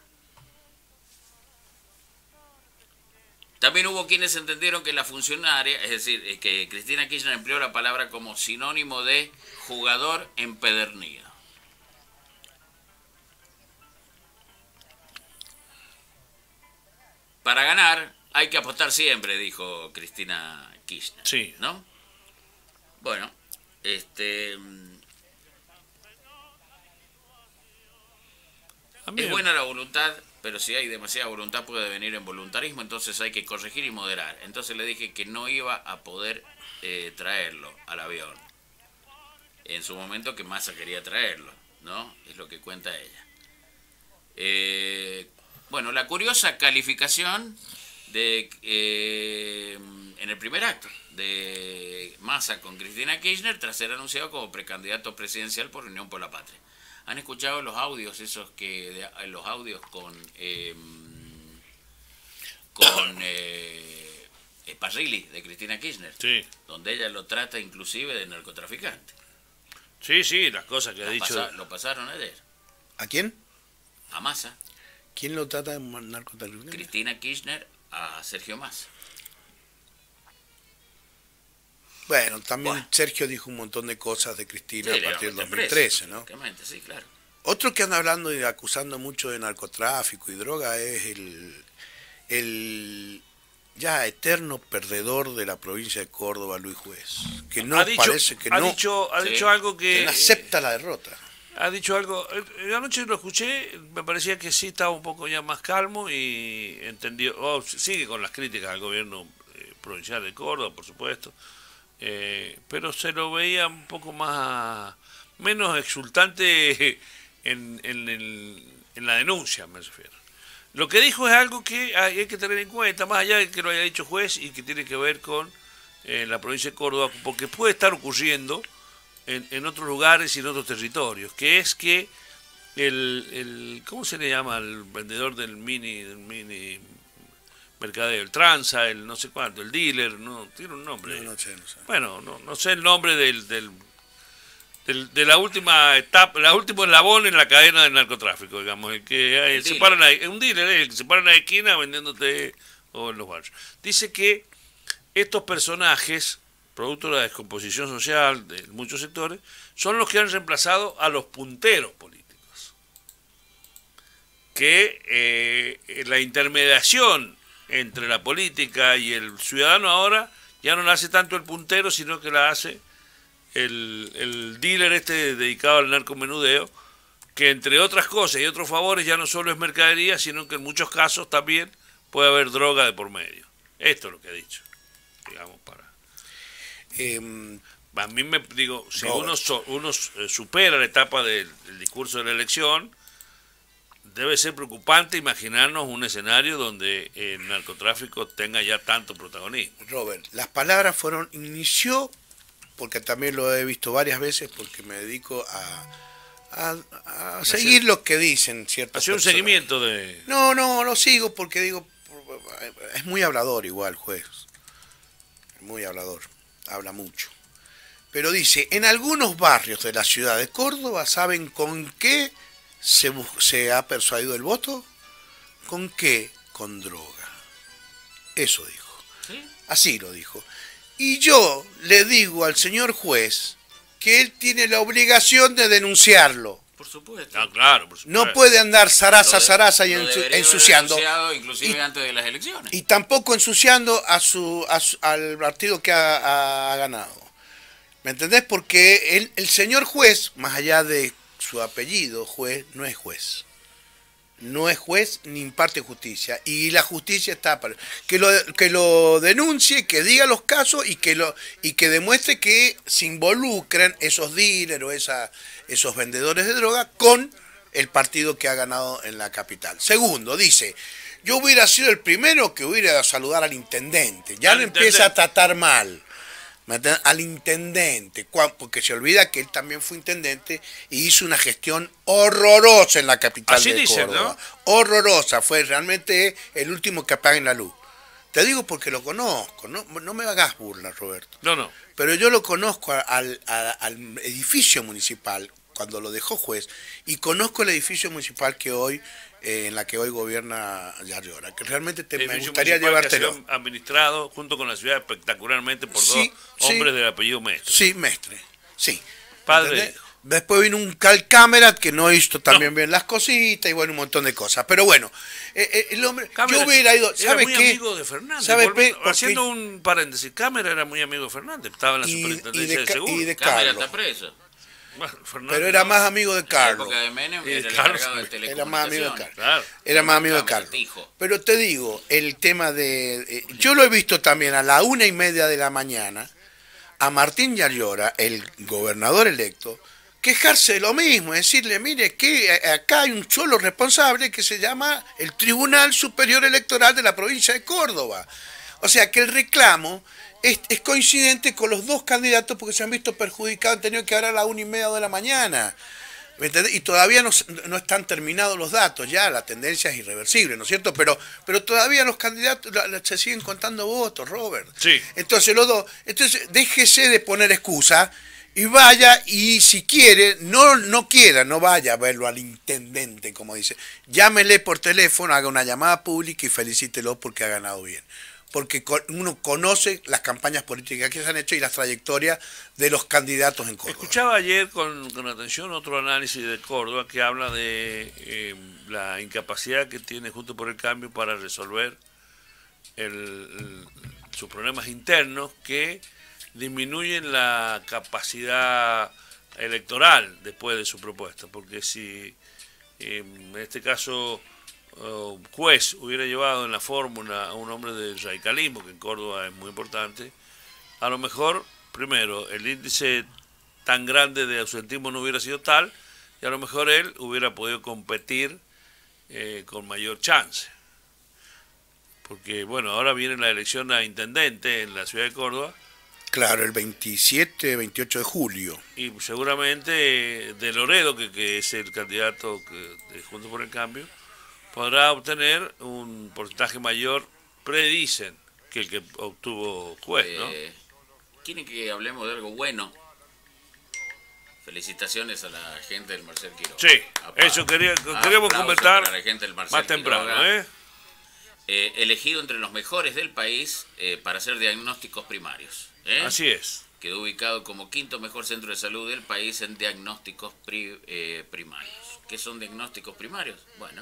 También hubo quienes entendieron que la funcionaria, es decir, que Cristina Kirchner empleó la palabra como sinónimo de jugador empedernido. Para ganar hay que apostar siempre, dijo Cristina Kirchner. Sí. ¿No? Bueno, este... A mí Es me- buena la voluntad, pero si hay demasiada voluntad puede venir en voluntarismo, entonces hay que corregir y moderar. Entonces le dije que no iba a poder eh, traerlo al avión. En su momento que Massa quería traerlo, ¿no? Es lo que cuenta ella. Eh, bueno, la curiosa calificación de eh, en el primer acto de Massa con Cristina Kirchner tras ser anunciado como precandidato presidencial por Unión por la Patria. ¿Han escuchado los audios esos que de, los audios con eh, con eh, Parrilli de Cristina Kirchner? Sí. Donde ella lo trata inclusive de narcotraficante. Sí, sí, las cosas que ha Lo dicho. pasa- lo pasaron ayer. ¿A quién? A Massa, ¿Quién lo trata de narcotraficante? Cristina Kirchner a Sergio Massa. Bueno, también Bueno. Sergio dijo un montón de cosas de Cristina Sí, a le partir del iban a dos meter mil preso, trece, ¿no? lógicamente, sí, claro. Otro que anda hablando y acusando mucho de narcotráfico y droga es el, el ya eterno perdedor de la provincia de Córdoba, Luis Juez, que no ha dicho, parece que ha no, dicho, ha Sí. dicho algo que que no acepta la derrota. ha dicho algo. eh, Anoche lo escuché, me parecía que sí estaba un poco ya más calmo y entendió. Oh, sigue con las críticas al gobierno eh, provincial de Córdoba, por supuesto, eh, pero se lo veía un poco más menos exultante en, en, el- en la denuncia, me refiero. Lo que dijo es algo que hay, hay que tener en cuenta, más allá de que lo haya dicho juez y que tiene que ver con eh, la provincia de Córdoba, porque puede estar ocurriendo en, en otros lugares y en otros territorios, que es que el, el ¿cómo se le llama al vendedor del mini del mini mercadeo? El tranza, el no sé cuánto, el dealer, no tiene un nombre. No, no sé, no sé. Bueno, no, no sé el nombre del, del, del- de la última etapa, la última eslabón en la cadena del narcotráfico, digamos, el que eh, El se dealer. para en la- un dealer, eh, el que se para en la esquina vendiéndote o en los barrios. Dice que estos personajes, producto de la descomposición social de muchos sectores, son los que han reemplazado a los punteros políticos. Que eh, la intermediación entre la política y el ciudadano ahora ya no la hace tanto el puntero, sino que la hace el, el dealer este dedicado al narcomenudeo, que entre otras cosas y otros favores ya no solo es mercadería, sino que en muchos casos también puede haber droga de por medio. Esto es lo que ha dicho, digamos, para... Eh, A mí me digo, si Robert. uno, so- uno eh, supera la etapa del, del discurso de la elección, debe ser preocupante imaginarnos un escenario donde el narcotráfico tenga ya tanto protagonismo. Robert, las palabras fueron, inició, porque también lo he visto varias veces, porque me dedico a, a, a seguir lo que dicen ciertas Hacer un personas. seguimiento de... No, no, lo sigo porque digo, es muy hablador igual, juez. Muy hablador, habla mucho. Pero dice, en algunos barrios de la ciudad de Córdoba, ¿saben con qué se, bus- se ha persuadido el voto? ¿Con qué? Con droga. Eso dijo. ¿Sí? Así lo dijo. Y yo le digo al señor juez que él tiene la obligación de denunciarlo. Por supuesto. Ah, claro, por supuesto. No puede andar zaraza, Lo de- zaraza y lo ensu- debería haber ensuciando. denunciado inclusive Y- antes de las elecciones. Y tampoco ensuciando a su, a su- al partido que ha, ha- ha ganado. ¿Me entendés? Porque el, el señor juez, más allá de su apellido, juez, no es juez. No es juez ni imparte justicia. Y la justicia está para que lo, que lo denuncie, que diga los casos y que lo y que demuestre que se involucran esos dealers o esa, esos vendedores de droga con el partido que ha ganado en la capital. Segundo, dice, yo hubiera sido el primero que hubiera ido a saludar al intendente. Ya Al lo empieza a intendente. tratar mal. ¿Me entiendes? Al intendente, cua- porque se olvida que él también fue intendente y hizo una gestión horrorosa en la capital Así de dicen, Córdoba. ¿no? Horrorosa, fue realmente el último que apaguen la luz. Te digo porque lo conozco, no, no me hagas burla, Roberto. No, no. Pero yo lo conozco al, al- al edificio municipal cuando lo dejó juez y conozco el edificio municipal que hoy eh, en la que hoy gobierna Yarlora, que realmente te, me Edificio gustaría municipal que ha llevártelo. sido administrado junto con la ciudad espectacularmente por Sí, dos sí. hombres del apellido Mestre. Sí, mestre, sí. Padre ¿Entendés? e hijo. Después vino un cal cámara que no hizo también No. bien las cositas y bueno, un montón de cosas. Pero bueno, eh, eh, el hombre, Cámara yo hubiera ido, era ¿sabe muy qué? amigo de Fernández. ¿Sabe Volviendo- pe- porque- haciendo un paréntesis, Cámara era muy amigo de Fernández, estaba en la Y, y superintendencia de, de Ca- seguro. y de Cámara Carlos. está preso. Bueno, Fernández Pero era no. más amigo de En la Carlos. época de Menem Y era el Carlos encargado de Era más amigo de telecomunicaciones. Carlos. Claro. Era más amigo de Cámara, Carlos. hijo. Pero te digo, el tema de... eh, yo lo he visto también a la una y media de la mañana a Martín Yarlora, el gobernador electo, quejarse de lo mismo, decirle, mire, que acá hay un solo responsable que se llama el Tribunal Superior Electoral de la provincia de Córdoba. O sea que el reclamo es, es coincidente con los dos candidatos porque se han visto perjudicados, han tenido que hablar a la una y media de la mañana. ¿Me entendés? Y todavía no, no están terminados los datos, ya la tendencia es irreversible, ¿no es cierto? Pero, pero todavía los candidatos la, la, se siguen contando votos, Robert. Sí. Entonces, los dos, entonces déjese de poner excusa y vaya, y si quiere, no, no quiera, no vaya a verlo al intendente, como dice. Llámele por teléfono, haga una llamada pública y felicítelo porque ha ganado bien. Porque uno conoce las campañas políticas que se han hecho y las trayectorias de los candidatos en Córdoba. Escuchaba ayer con, con atención otro análisis de Córdoba que habla de eh, la incapacidad que tiene Juntos por el Cambio para resolver el, el, sus problemas internos que disminuyen la capacidad electoral después de su propuesta. Porque si eh, en este caso... Uh, juez hubiera llevado en la fórmula a un hombre del radicalismo, que en Córdoba es muy importante, a lo mejor, primero, el índice tan grande de ausentismo no hubiera sido tal, y a lo mejor él hubiera podido competir eh, con mayor chance. Porque, bueno, ahora viene la elección a intendente en la ciudad de Córdoba. Claro, el veintisiete, veintiocho de julio. Y seguramente de Loredo, que, que es el candidato que, de Juntos por el Cambio, podrá obtener un porcentaje mayor, predicen, que el que obtuvo juez, ¿no? Eh, ¿Quieren que hablemos de algo bueno? Felicitaciones a la gente del Marcel Quiroga. Sí, Apá, eso quería, queríamos comentar la gente del más temprano, Quiroga, ¿eh? Eh, elegido entre los mejores del país eh, para hacer diagnósticos primarios. ¿eh? Así es. Quedó ubicado como quinto mejor centro de salud del país en diagnósticos pri, eh, primarios. ¿Qué son diagnósticos primarios? Bueno...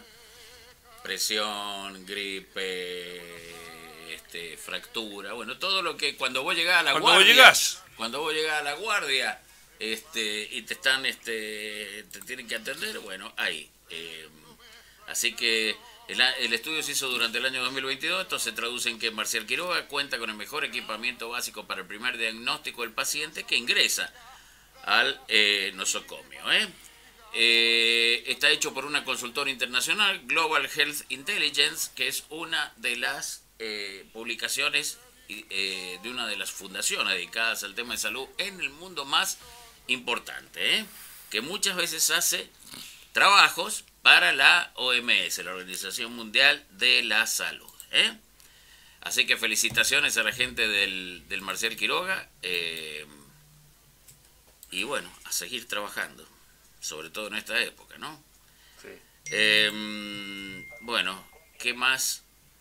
presión, gripe, este, fractura, bueno, todo lo que cuando vos llegás a la cuando guardia, vos llegás. cuando vos llegás a la guardia, este, y te están, este, te tienen que atender, bueno, ahí. Eh, así que el, el estudio se hizo durante el año dos mil veintidós, esto se traduce en que Marcial Quiroga cuenta con el mejor equipamiento básico para el primer diagnóstico del paciente que ingresa al eh, nosocomio, ¿eh? Eh, está hecho por una consultora internacional, Global Health Intelligence, que es una de las eh, publicaciones eh, de una de las fundaciones dedicadas al tema de salud en el mundo más importante, ¿eh? que muchas veces hace trabajos para la O M S, la Organización Mundial de la Salud. ¿eh? Así que felicitaciones a la gente del, del Marcel Quiroga eh, y bueno, a seguir trabajando. Sobre todo en esta época, ¿no? Sí. Eh, bueno, ¿qué más?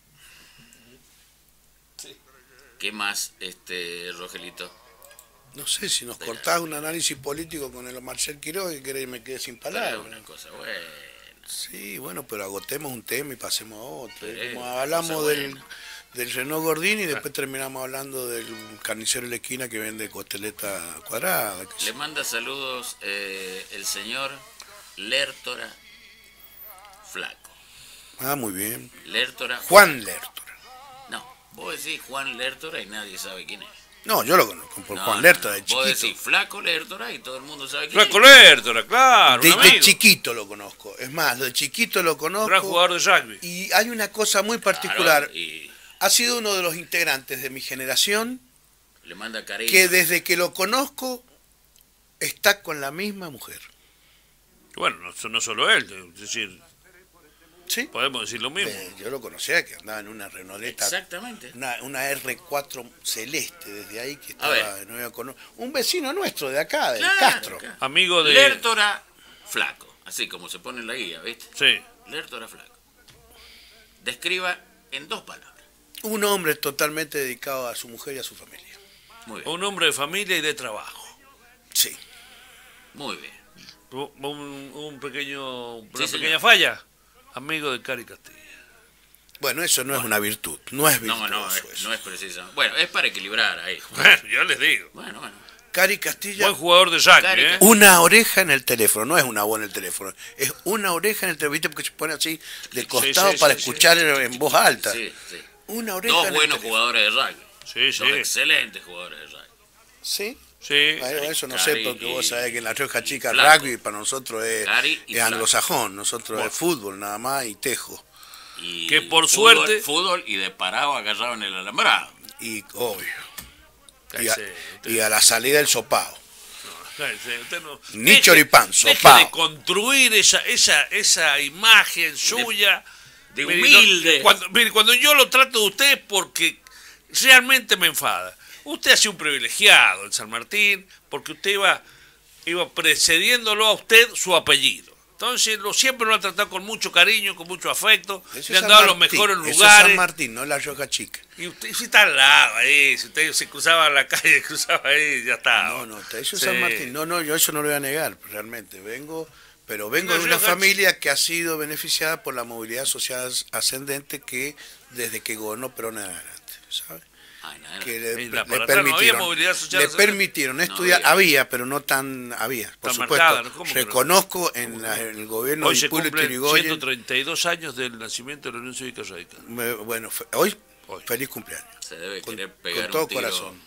Sí. ¿Qué más, este, Rogelito? No sé, si nos cortás un análisis político con el Marcel Quiroga, que querés me quede sin palabras. Una cosa buena. Sí, bueno, pero agotemos un tema y pasemos a otro. Pero Como es hablamos cosa del, buena. del Renault Gordini y después terminamos hablando del carnicero de la esquina que vende costeleta cuadrada. que Le sé. manda saludos eh, el señor Lertora Flaco. Ah, muy bien. Lertora. Juan Lertora. No, vos decís Juan Lertora y nadie sabe quién es. No, yo lo conozco por No, Juan no, Lertora, no. de Vos chiquito. decís Flaco Lertora y todo el mundo sabe quién Flaco es. Lertora, claro, De, un de amigo. chiquito lo conozco. Es más, de chiquito lo conozco. Gran jugador de rugby. Y hay una cosa muy particular. Claro, y Ha sido uno de los integrantes de mi generación le manda cariño. que desde que lo conozco está con la misma mujer. Bueno, no, no solo él, es decir, ¿Sí? podemos decir lo mismo. Eh, yo lo conocía, que andaba en una Renauleta, Exactamente. una, una R cuatro celeste, desde ahí que A ver. estaba de nuevo con un vecino nuestro de acá, de Claro, Castro. claro. Amigo de... Lertora Flaco, así como se pone en la guía, ¿viste? Sí. Lertora Flaco. Describa en dos palabras. Un hombre totalmente dedicado a su mujer y a su familia. Muy bien, Un hombre de familia y de trabajo. Sí. muy bien. Un, un pequeño, una Sí, señor. pequeña falla. Amigo de Cari Castilla. Bueno, eso no es una virtud, no es virtuoso No, no, es, eso. no es preciso. Bueno, es para equilibrar ahí. Bueno, yo les digo. Bueno, bueno. Cari Castilla, Buen jugador de rugby, Cari ¿eh? Castilla. una oreja en el teléfono, no es una voz en el teléfono, es una oreja en el teléfono, ¿viste? Porque se pone así de costado sí, para sí, escuchar en voz alta. Sí, sí. Una oreja Dos en el buenos teléfono. jugadores de rugby. Sí, sí. Dos excelentes jugadores de rugby. ¿Sí? Sí. Bueno, eso no Cari sé, porque y- vos sabés que en la Rioja Chica el Flaco. rugby para nosotros es, Cari y es Flaco. anglosajón, nosotros Bueno. es fútbol nada más y tejo. Y que por fútbol, suerte... Fútbol y de parado agarrado en el alambrado. Y obvio. Y a, Cállese, usted- y a la salida del sopao. cállese, usted no- Ni deje- choripán, deje sopao. de construir esa, esa, esa imagen suya. de Mire, humilde. no- cuando, mire, cuando yo lo trato de usted es porque realmente me enfada. Usted ha sido un privilegiado en San Martín porque usted iba, iba precediéndolo a usted su apellido. Entonces lo, siempre lo ha tratado con mucho cariño, con mucho afecto, Eso le es han San dado los Martín, mejores eso es lugares. San Martín, no la Rioja Chica. Y usted sí está al lado ahí, si usted se cruzaba la calle, cruzaba ahí, ya está. No, no, eso es Sí. San Martín. No, no, yo eso no lo voy a negar, realmente. Vengo, pero vengo No, de una Rioja familia que ha sido beneficiada por la movilidad social ascendente que desde que gobernó Perón en adelante, ¿sabe? Ay, no, Que no. le, Y la- le para atrás no había permitieron, movilidad social le ascendente. permitieron No estudiar, había. había, pero no tan había, por Tan supuesto. marcada, ¿no? ¿Cómo que no? Reconozco en, la- en el gobierno Hoy de se Hipólito cumplen Yrigoyen, ciento treinta y dos años del nacimiento de la Unión Cívica Radical. me- bueno, fe- hoy, Hoy. feliz cumpleaños. Se debe Con, querer con pegar todo un tiro. corazón.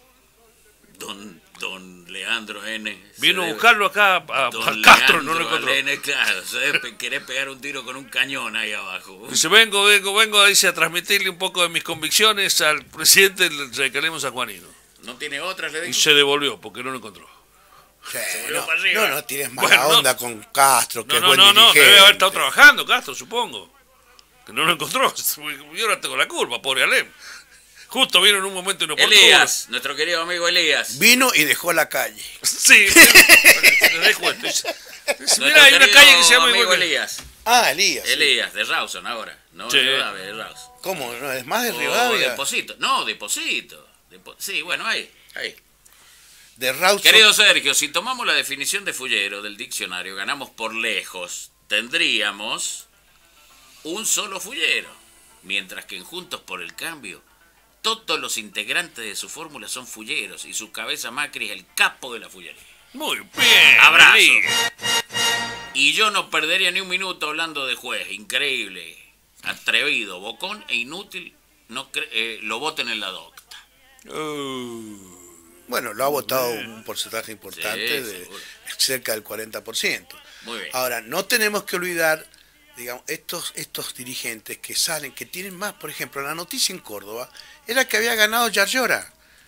Don, don Leandro N. se Vino a debe- buscarlo acá a, a Don Castro, no lo Leandro encontró. N, claro, se debe pe- querer pegar un tiro con un cañón ahí abajo. Dice, vengo, vengo, vengo, dice, a transmitirle un poco de mis convicciones al presidente del Radicalismo sanjuanino. ¿No tiene otras, le Y digo? se devolvió porque no lo encontró. Sí, volvió no, para arriba. no, no tienes mala Bueno, no. onda con Castro, que No, es no, buen no, no, dirigente. debe haber estado trabajando Castro, supongo. Que no lo encontró. Yo ahora tengo la culpa, pobre Alem. Justo vino en un momento inoportuno. Elías, nuestro querido amigo Elías. Vino y dejó la calle. Sí, le dejo esto. Dice, dice, Nuestro mira, hay una querido calle que se llama amigo igual que- Elías. Ah, Elías. sí. Elías, de Rawson ahora. No, Sí. de Rivadavia, de Rawson. ¿Cómo? ¿No es más de O Rivadavia? Deposito. No, Deposito. Depo- sí, bueno, ahí, ahí. De Rawson. Querido Sergio, si tomamos la definición de fullero del diccionario, ganamos por lejos, tendríamos un solo fullero, mientras que en Juntos por el Cambio, todos los integrantes de su fórmula son fulleros y su cabeza Macri es el capo de la fullería. Muy bien. Abrazo. Elías. Y yo no perdería ni un minuto hablando de juez, increíble, atrevido, bocón e inútil, no cre- eh, lo voten en la docta. Uh, Bueno, lo ha votado un porcentaje importante, Sí, de seguro. cerca del cuarenta por ciento. Muy bien. Ahora, no tenemos que olvidar, digamos, estos, estos dirigentes que salen, que tienen más, por ejemplo, la noticia en Córdoba era que había ganado Yarlora.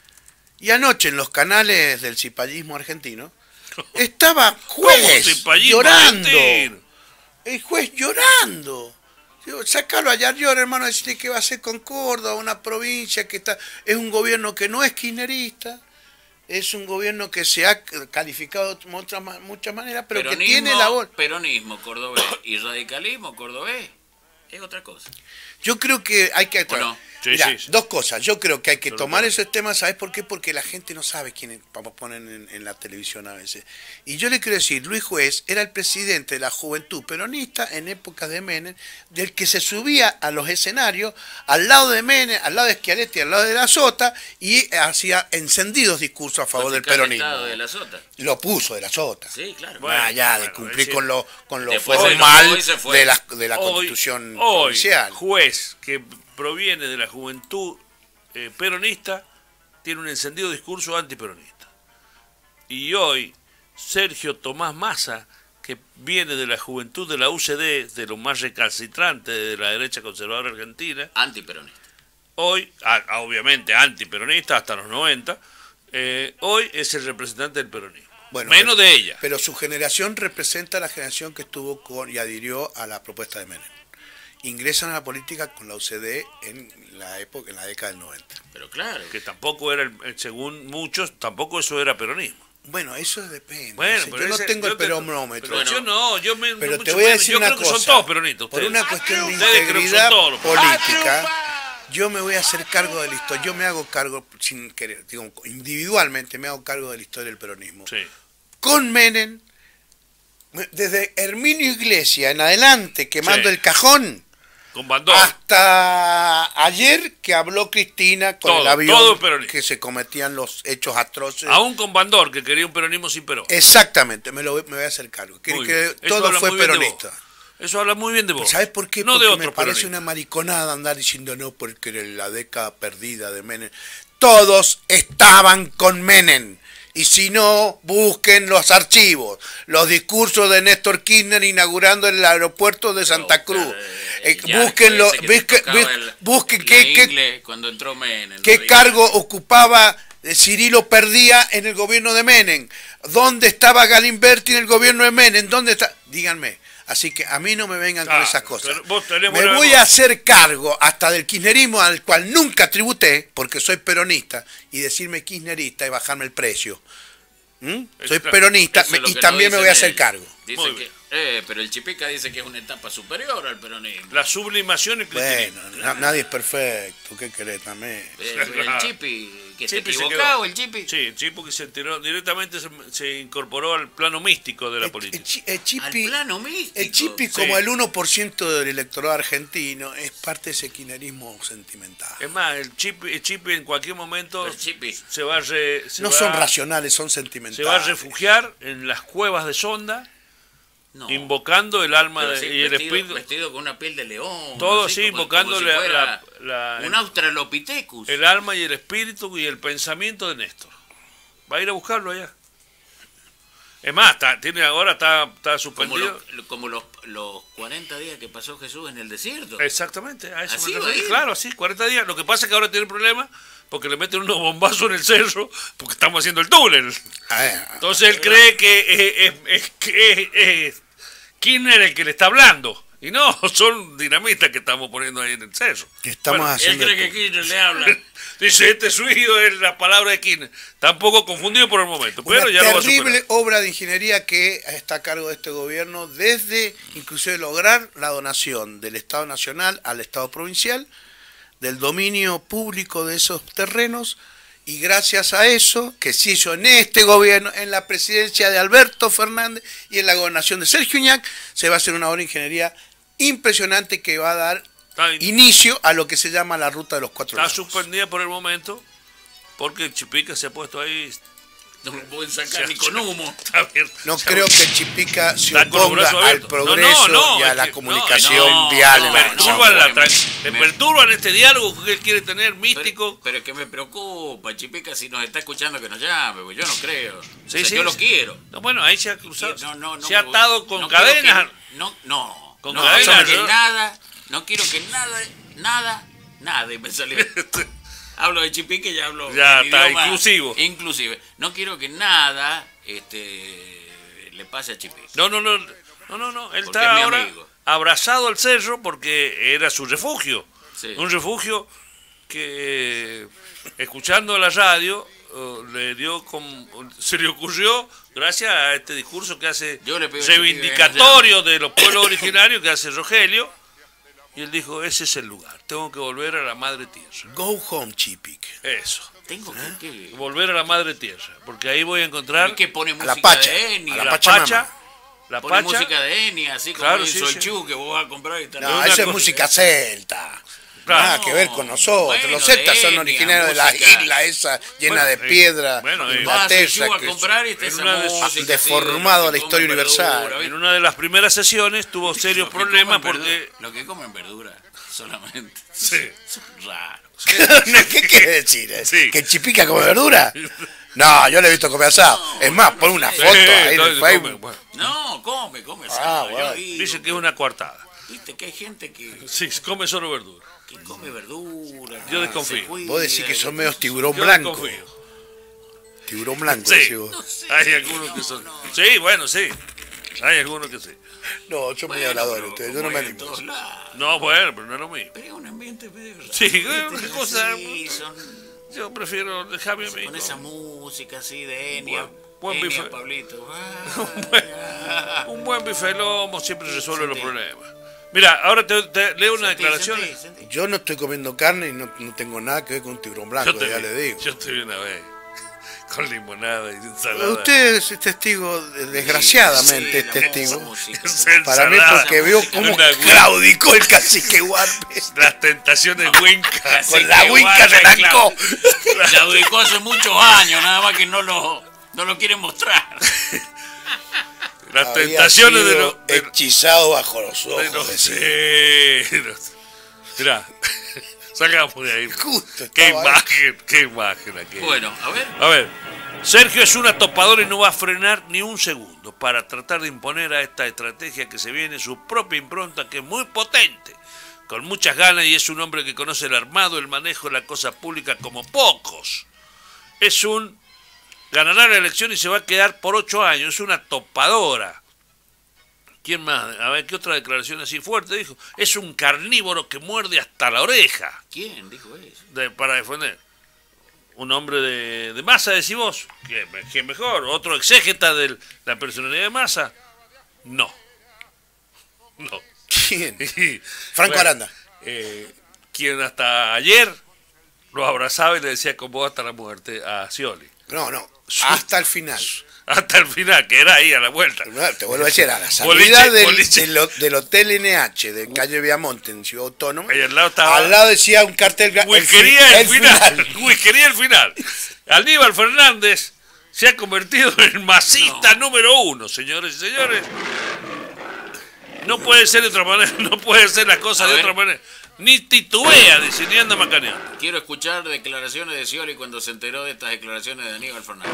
Y anoche en los canales del cipallismo argentino estaba juez cipallismo llorando. argentino? El juez llorando. Digo, sácalo a Yarlora, hermano, decirle qué va a hacer con Córdoba, una provincia que está, es un gobierno que no es kirchnerista, es un gobierno que se ha calificado de muchas, muchas maneras, pero que tiene la voz. Peronismo cordobés y radicalismo cordobés es otra cosa. Yo creo que hay que... ¿O no? Sí, Mirá, sí, sí. dos cosas. Yo creo que hay que Solo tomar para- esos temas, ¿sabes por qué? Porque la gente no sabe quién vamos a poner en, en la televisión a veces. Y yo le quiero decir, Luis Juez era el presidente de la Juventud Peronista en épocas de Menem, del que se subía a los escenarios al lado de Menem, al lado de Schiaretti, al lado de la Sota, y hacía encendidos discursos a favor Fue del fiscal de peronismo. Estado de la Sota. Lo puso de la Sota. Sí, claro. Bueno, Más allá de bueno, cumplir es decir, con lo, con lo después se formal enojó y se fue. de la, de la Hoy- Constitución hoy, provincial. juez que proviene de la juventud eh, peronista tiene un encendido discurso antiperonista. Y hoy Sergio Tomás Massa, que viene de la juventud de la U C D, de lo más recalcitrante de la derecha conservadora argentina, Antiperonista. hoy, ah, obviamente antiperonista hasta los noventa, eh, hoy es el representante del peronismo. Bueno, Menos pero- de ella. Pero su generación representa la generación que estuvo con y adhirió a la propuesta de Menem. Ingresan a la política con la U C D en la época, en la década del noventa. Pero claro. Que tampoco era, el- el- según muchos, tampoco eso era peronismo. Bueno, eso depende. Bueno, yo pero no ese- tengo el yo te- peronómetro. Pero Bueno, yo no, yo me. Pero mucho te voy a menos. decir Yo una creo que cosa. son todos peronistas. Por ustedes. una cuestión de Ustedes creo que son integridad todos los política, yo me voy a hacer cargo de la historia. Yo me hago cargo, sin querer, digo, individualmente me hago cargo de la historia del peronismo. Sí. Con Menem, desde Herminio Iglesias en adelante, quemando Sí. el cajón, Con Bandón. hasta ayer que habló Cristina con Todo, el avión todo peronista. que se cometían los hechos atroces. Aún con Bandor, que quería un peronismo sin Perón. Exactamente, me, lo, voy- me voy a hacer cargo. Que, Muy que bien. Eso todo habla fue muy bien de peronista. vos. Eso habla muy bien de vos. ¿Sabes por qué? No Porque de me otros parece peronistas. una mariconada andar diciendo no, porque era la década perdida de Menem. Todos estaban con Menem. Y si no, busquen los archivos, los discursos de Néstor Kirchner inaugurando el aeropuerto de Santa Cruz. Eh, búsquenlo, busquen, busquen qué, qué, cuando entró Menem, qué cargo ocupaba Cirilo Perdía en el gobierno de Menem. ¿Dónde estaba Galimberti en el gobierno de Menem? ¿Dónde está? Díganme. Así que a mí no me vengan ah, con esas cosas. Me voy a hacer cargo hasta del kirchnerismo al cual nunca tributé, porque soy peronista, y decirme kirchnerista y bajarme el precio. ¿Mm? Soy peronista me, y también me voy a hacer él. cargo. Dice que, eh, pero el Chipica dice que es una etapa superior al peronismo. La sublimación es Bueno, na, nadie es perfecto. ¿Qué querés también? Eh, el Chipi, que está equivocado, el Chipi. Sí, el Chipi que se enteró, directamente se, se incorporó al plano místico de la el, política. El, el Chipi, al plano místico. El Chipi, como sí. el uno por ciento del electorado argentino, es parte de ese kirchnerismo sentimental. Es más, el Chipi, el Chipi en cualquier momento el Chipi. se va a... Re, se no va, son racionales, son sentimentales. Se va a refugiar en las cuevas de Sonda. No. Invocando el alma de, sí, y el vestido, espíritu. Vestido con una piel de león. Todo así, sí, como, invocando como si la, la, la, un Australopithecus. El alma y el espíritu y el pensamiento de Néstor. Va a ir a buscarlo allá. Es más, está, tiene ahora está, está suspendido. Como, lo, como los, los cuarenta días que pasó Jesús en el desierto. Exactamente, a eso ¿Así me va a ir? Claro, así, cuarenta días. Lo que pasa es que ahora tiene problema porque le meten unos bombazos en el cerro porque estamos haciendo el túnel. Entonces él cree que es, es, es, es, es Kirchner el que le está hablando. Y no, son dinamitas que estamos poniendo ahí en el cerro. Estamos bueno, haciendo él cree que Kirchner le habla. Dice, este suyo es la palabra de Kirchner. Está un poco confundido por el momento. Una pero ya lo va a terrible superar. obra de ingeniería que está a cargo de este gobierno desde inclusive lograr la donación del Estado Nacional al Estado Provincial, del dominio público de esos terrenos. Y gracias a eso, que se hizo en este gobierno, en la presidencia de Alberto Fernández y en la gobernación de Sergio Uñac, se va a hacer una obra de ingeniería impresionante que va a dar inicio a lo que se llama la ruta de los cuatro Está lagos. suspendida por el momento, porque el Chipica se ha puesto ahí. No lo pueden sacar ni con humo. No creo que el Chipica se oponga al progreso no, no, y a es la que, comunicación no, vial. no, en no, la perturban, la me, le me, perturban este diálogo que él quiere tener místico. Pero, pero es que me preocupa, Chipica, si nos está escuchando que nos llame, pues yo no creo. Sí, o sea, sí, yo lo sí. quiero. No, bueno, ahí se ha cruzado. No, no, no, se ha atado con no cadenas. Que, no, no. Con no cadenas. quiero que ¿no? nada, no quiero que nada, nada, nada, y me salió. Hablo de Chipica y ya hablo ya de está, idioma, inclusivo. Inclusive. No quiero que nada este, le pase a Chipica. No, no, no, no, no, no. Él porque está es mi ahora amigo. abrazado al cerro porque era su refugio. Sí. Un refugio que, escuchando la radio, uh, le dio como, se le ocurrió, gracias a este discurso que hace reivindicatorio de los pueblos originarios que hace Rogelio. Y él dijo, ese es el lugar, tengo que volver a la madre tierra. Go home, Chipic. Eso. Tengo ¿Eh? que, que... Volver a la madre tierra, porque ahí voy a encontrar... que pone a música la Pacha, de Eni, a la la Pacha, Pacha, la pone Pacha, música de Eni, así como claro, hizo sí, el sí. Chu, que vos vas a comprar y tal. No, Una esa es cosa- música celta. Claro. Nada que ver con nosotros. Bueno, Los celtas de son etnia, originarios de la música. isla esa llena Bueno, de eh, piedra. bueno, eh, Vas a Inglaterra, Chu a que comprar y está en esa una de sus- música. deformado así, a la lo que historia comen universal. verdura, En ¿viste? una de las primeras sesiones tuvo serios Lo que problemas comen porque... verdura- Lo que comen verdura, solamente. Sí. Son raros. ¿Qué quiere decir? eh? Sí. ¿Que Chipica come verdura? No, yo le he visto comer asado. Es más, pon una foto Sí, ahí en el entonces Facebook. come, bueno. No, come, come. Ah, asado, yo bueno. digo, Dicen que es una coartada. Viste que hay gente que, Sí, come solo verdura. que come verdura. Yo que desconfío. se cuida, Vos decís que son que- medios tiburón Yo blanco. desconfío. Tiburón blanco, Sí. decís vos. No sé, Hay algunos que son... Sí, bueno, sí. Hay algunos que sí. No, yo muy bueno, hablador pero ustedes, yo no como me en animo. todos lados. No, bueno, pero no es lo mío. Pero es un ambiente medio raro. Sí, es ¿Viste? una cosa- Sí, son Yo prefiero dejarme a mí. con esa música así de Enia. Buen- buen Enia, bife. Pablito. buen- Un buen bife de lomo siempre resuelve los problemas. Mira, ahora te, te leo una Sentí, declaración. sentí, sentí. Yo no estoy comiendo carne y no, no tengo nada que ver con un tiburón blanco, Yo te, ya vi, le digo. yo te vi una vez con limonada y ensalada. Usted es testigo, desgraciadamente Sí, es la testigo. música. Para mí Ensalada, porque veo música, cómo una- claudicó el cacique Huarpe. Las tentaciones Winca. Con la Winca se arrancó. Se adjudicó hace muchos años, nada más que no lo, no lo quieren mostrar. Las Había tentaciones de sido los... De, hechizado bajo los ojos. de los- decía. sí, los- Mirá. Sacamos de ahí. Justo Qué estaba ahí. imagen, qué imagen aquí. Bueno, a ver. A ver, Sergio es una topadora y no va a frenar ni un segundo para tratar de imponer a esta estrategia que se viene su propia impronta, que es muy potente, con muchas ganas, y es un hombre que conoce el armado, el manejo de la cosa pública como pocos. Es un... ganará la elección y se va a quedar por ocho años, es una topadora. ¿Quién más? A ver, ¿qué otra declaración así fuerte dijo? Es un carnívoro que muerde hasta la oreja. ¿Quién dijo eso? De, para defender. Un hombre de, de Massa, decís vos. ¿Qué, qué mejor? ¿Otro exégeta de la personalidad de Massa? No. No. ¿Quién? Franco Bueno, Aranda. Eh, quien hasta ayer lo abrazaba y le decía con vos hasta la muerte a Scioli. No, no, hasta el final. Hasta el final, que era ahí a la vuelta. Te vuelvo a decir, a la salida Boliche, del, boliche. del, del Hotel N H de calle Viamonte en Ciudad Autónoma, Ahí al lado estaba... al lado decía un cartel... gra- Whiskería el, fi- final. Whiskería el final. Aníbal Fernández se ha convertido en el masista No. número uno, señores y señores. No puede ser de otra manera, no puede ser las cosas A de ver. otra manera. Ni titubea, dice, ni anda macaneando. Quiero escuchar declaraciones de Scioli cuando se enteró de estas declaraciones de Aníbal Fernández.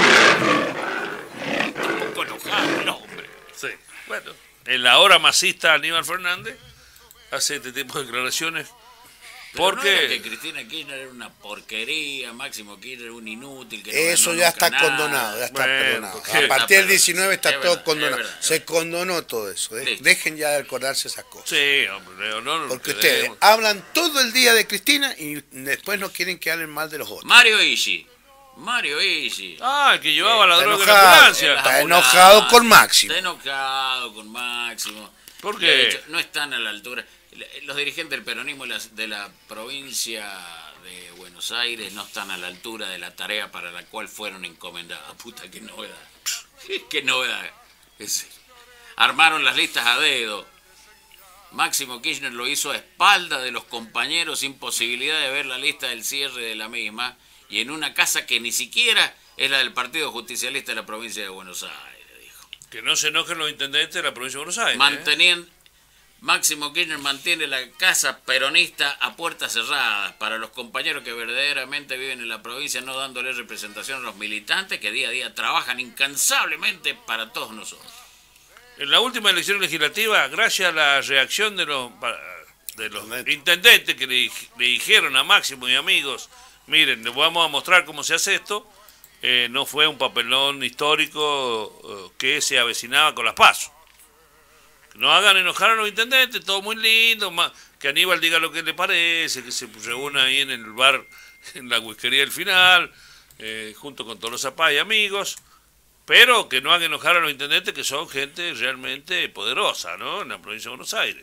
Un poco enojado el hombre. Sí. Bueno, en la hora masista Aníbal Fernández hace este tipo de declaraciones. Pero no era que Porque Cristina Kirchner era una porquería, Máximo Kirchner un inútil. Que no Eso ganó ya nunca está nada. condonado, ya está Bueno, perdonado. porque- A partir del Está diecinueve está es todo verdad, condonado. es verdad, es Se verdad. condonó todo eso. De- Listo. Dejen ya de acordarse esas cosas. sí, hombre, no, no, no Porque queremos. ustedes hablan todo el día de Cristina y después no quieren que hablen mal de los otros. Mario Ishi. Mario Ishi. Ah, el que llevaba la Está droga en la enojado. ambulancia. Está La enojado ambulancia. con Máximo. Está enojado con Máximo. ¿Por De qué? hecho, no están a la altura. Los dirigentes del peronismo de la, de la provincia de Buenos Aires no están a la altura de la tarea para la cual fueron encomendados. Puta, qué novedad. Qué novedad. Es- Armaron las listas a dedo. Máximo Kirchner lo hizo a espalda de los compañeros sin posibilidad de ver la lista del cierre de la misma y en una casa que ni siquiera es la del Partido Justicialista de la provincia de Buenos Aires, dijo. Que no se enojen los intendentes de la provincia de Buenos Aires. ¿eh? Manteniendo, Máximo Kirchner mantiene la casa peronista a puertas cerradas para los compañeros que verdaderamente viven en la provincia, no dándole representación a los militantes que día a día trabajan incansablemente para todos nosotros. En la última elección legislativa, gracias a la reacción de los, de los intendentes que le, le dijeron a Máximo y amigos, miren, les vamos a mostrar cómo se hace esto, eh, no fue un papelón histórico eh, que se avecinaba con las PASO. Que no hagan enojar a los intendentes, todo muy lindo, ma- que Aníbal diga lo que le parece, que se reúna ahí en el bar, en la whiskería del final, eh, junto con Tolosa Paz y amigos. Pero que no hagan enojar a los intendentes, que son gente realmente poderosa, ¿no? En la provincia de Buenos Aires.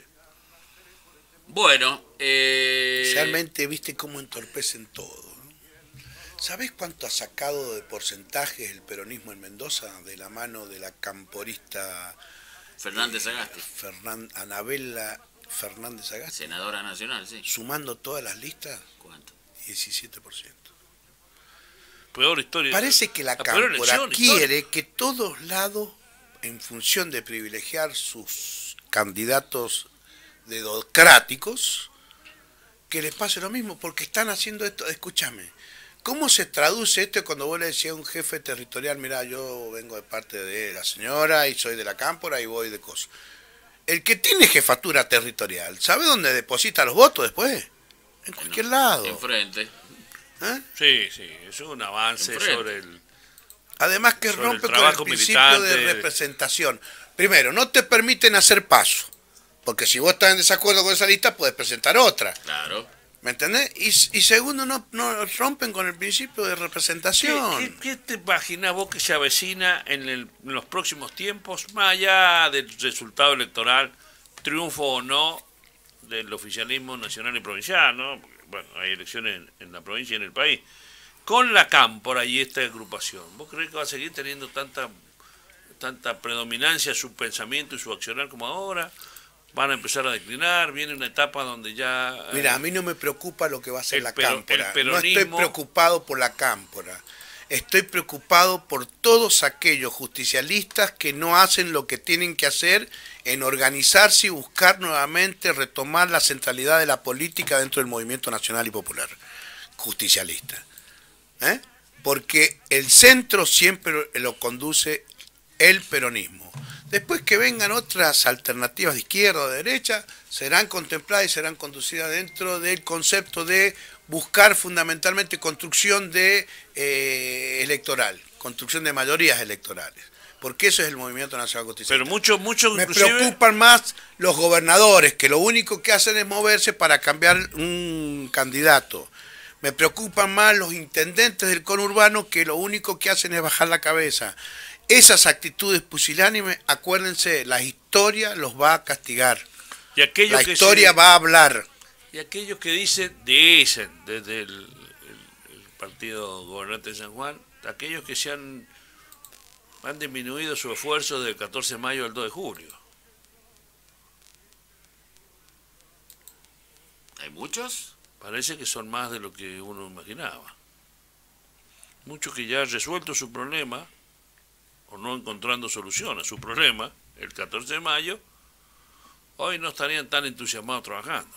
Bueno, eh... Realmente, viste cómo entorpecen todo. ¿No? ¿Sabés cuánto ha sacado de porcentajes el peronismo en Mendoza de la mano de la camporista Fernández Sagasti, Fernán, Anabela Fernández Agasti? senadora nacional, sí. Sumando todas las listas, ¿Cuánto? diecisiete por ciento. Peor historia. Parece que la peor cámpora elección quiere histórica. que todos lados, en función de privilegiar sus candidatos dedocráticos, que les pase lo mismo, porque están haciendo esto. Escúchame, ¿cómo se traduce esto cuando vos le decías a un jefe territorial, mira, yo vengo de parte de la señora y soy de la cámpora y voy de cosas? El que tiene jefatura territorial, ¿sabe dónde deposita los votos después? En cualquier lado. Enfrente. ¿Eh? Sí, sí, es un avance Enfrente. sobre el... Además que sobre el rompe con el trabajo principio militante. de representación. Primero, no te permiten hacer paso, porque si vos estás en desacuerdo con esa lista, puedes presentar otra. Claro. ¿Me entendés? Y, y segundo, no, no rompen con el principio de ¿Qué, representación. qué, qué te imaginas vos que se avecina en, el- en los próximos tiempos, más allá del resultado electoral, triunfo o no del oficialismo nacional y provincial, ¿no? Porque, bueno, hay elecciones en, en la provincia y en el país. Con la cámpora y esta agrupación, ¿vos creés que va a seguir teniendo tanta, tanta predominancia su pensamiento y su accionar como ahora? ¿Van a empezar a declinar? ¿Viene una etapa donde ya... eh, Mira, a mí no me preocupa lo que va a hacer el la pero- cámpora. el No estoy peronismo- preocupado por la cámpora. estoy preocupado por todos aquellos justicialistas que no hacen lo que tienen que hacer en organizarse y buscar nuevamente retomar la centralidad de la política dentro del movimiento nacional y popular justicialista. ¿Eh? Porque el centro siempre lo conduce el peronismo. Después que vengan otras alternativas de izquierda o de derecha, serán contempladas y serán conducidas dentro del concepto de buscar fundamentalmente construcción de eh, electoral, construcción de mayorías electorales. Porque eso es el movimiento nacional constitucional. Pero muchos, muchos Me inclusive... preocupan más los gobernadores, que lo único que hacen es moverse para cambiar un candidato. Me preocupan más los intendentes del conurbano, que lo único que hacen es bajar la cabeza. Esas actitudes pusilánimes, acuérdense, la historia los va a castigar. Y aquellos la que historia se... va a hablar. Y aquellos que dicen, dicen, desde el, el, el partido gobernante de San Juan, aquellos que se han, han disminuido su esfuerzo del catorce de mayo al dos de julio. ¿Hay muchos? Parece que son más de lo que uno imaginaba. Muchos que ya han resuelto su problema, o no encontrando solución a su problema, el catorce de mayo, hoy no estarían tan entusiasmados trabajando.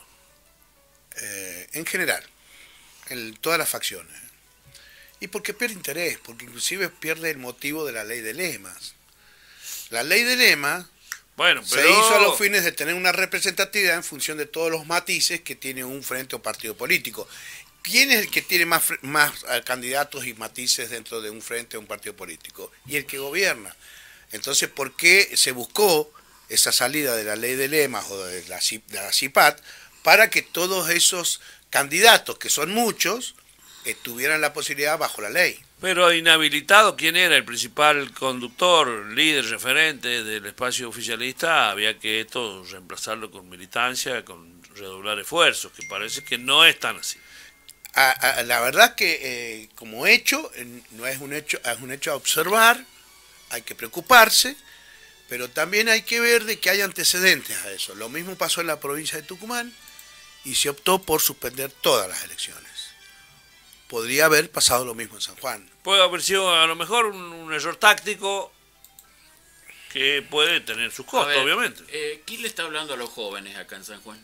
Eh, en general, en todas las facciones. Y porque pierde interés, porque inclusive pierde el motivo de la ley de lemas. La ley de lemas bueno, pero... se hizo a los fines de tener una representatividad en función de todos los matices que tiene un frente o partido político. ¿Quién es el que tiene más, más uh, candidatos y matices dentro de un frente o un partido político? Y el que gobierna. Entonces, ¿por qué se buscó esa salida de la ley de lemas o de la, de la CIPAT para que todos esos candidatos, que son muchos, eh, tuvieran la posibilidad bajo la ley? Pero inhabilitado, ¿quién era el principal conductor, líder, referente del espacio oficialista? Había que esto reemplazarlo con militancia, con redoblar esfuerzos, que parece que no es tan así. A, a, la verdad que eh, como hecho, eh, no es un hecho, es un hecho a observar, hay que preocuparse, pero también hay que ver de que hay antecedentes a eso. Lo mismo pasó en la provincia de Tucumán y se optó por suspender todas las elecciones. Podría haber pasado lo mismo en San Juan. Puede haber sido a lo mejor un, un error táctico que puede tener sus costos, ver, obviamente. Eh, ¿Quién le está hablando a los jóvenes acá en San Juan?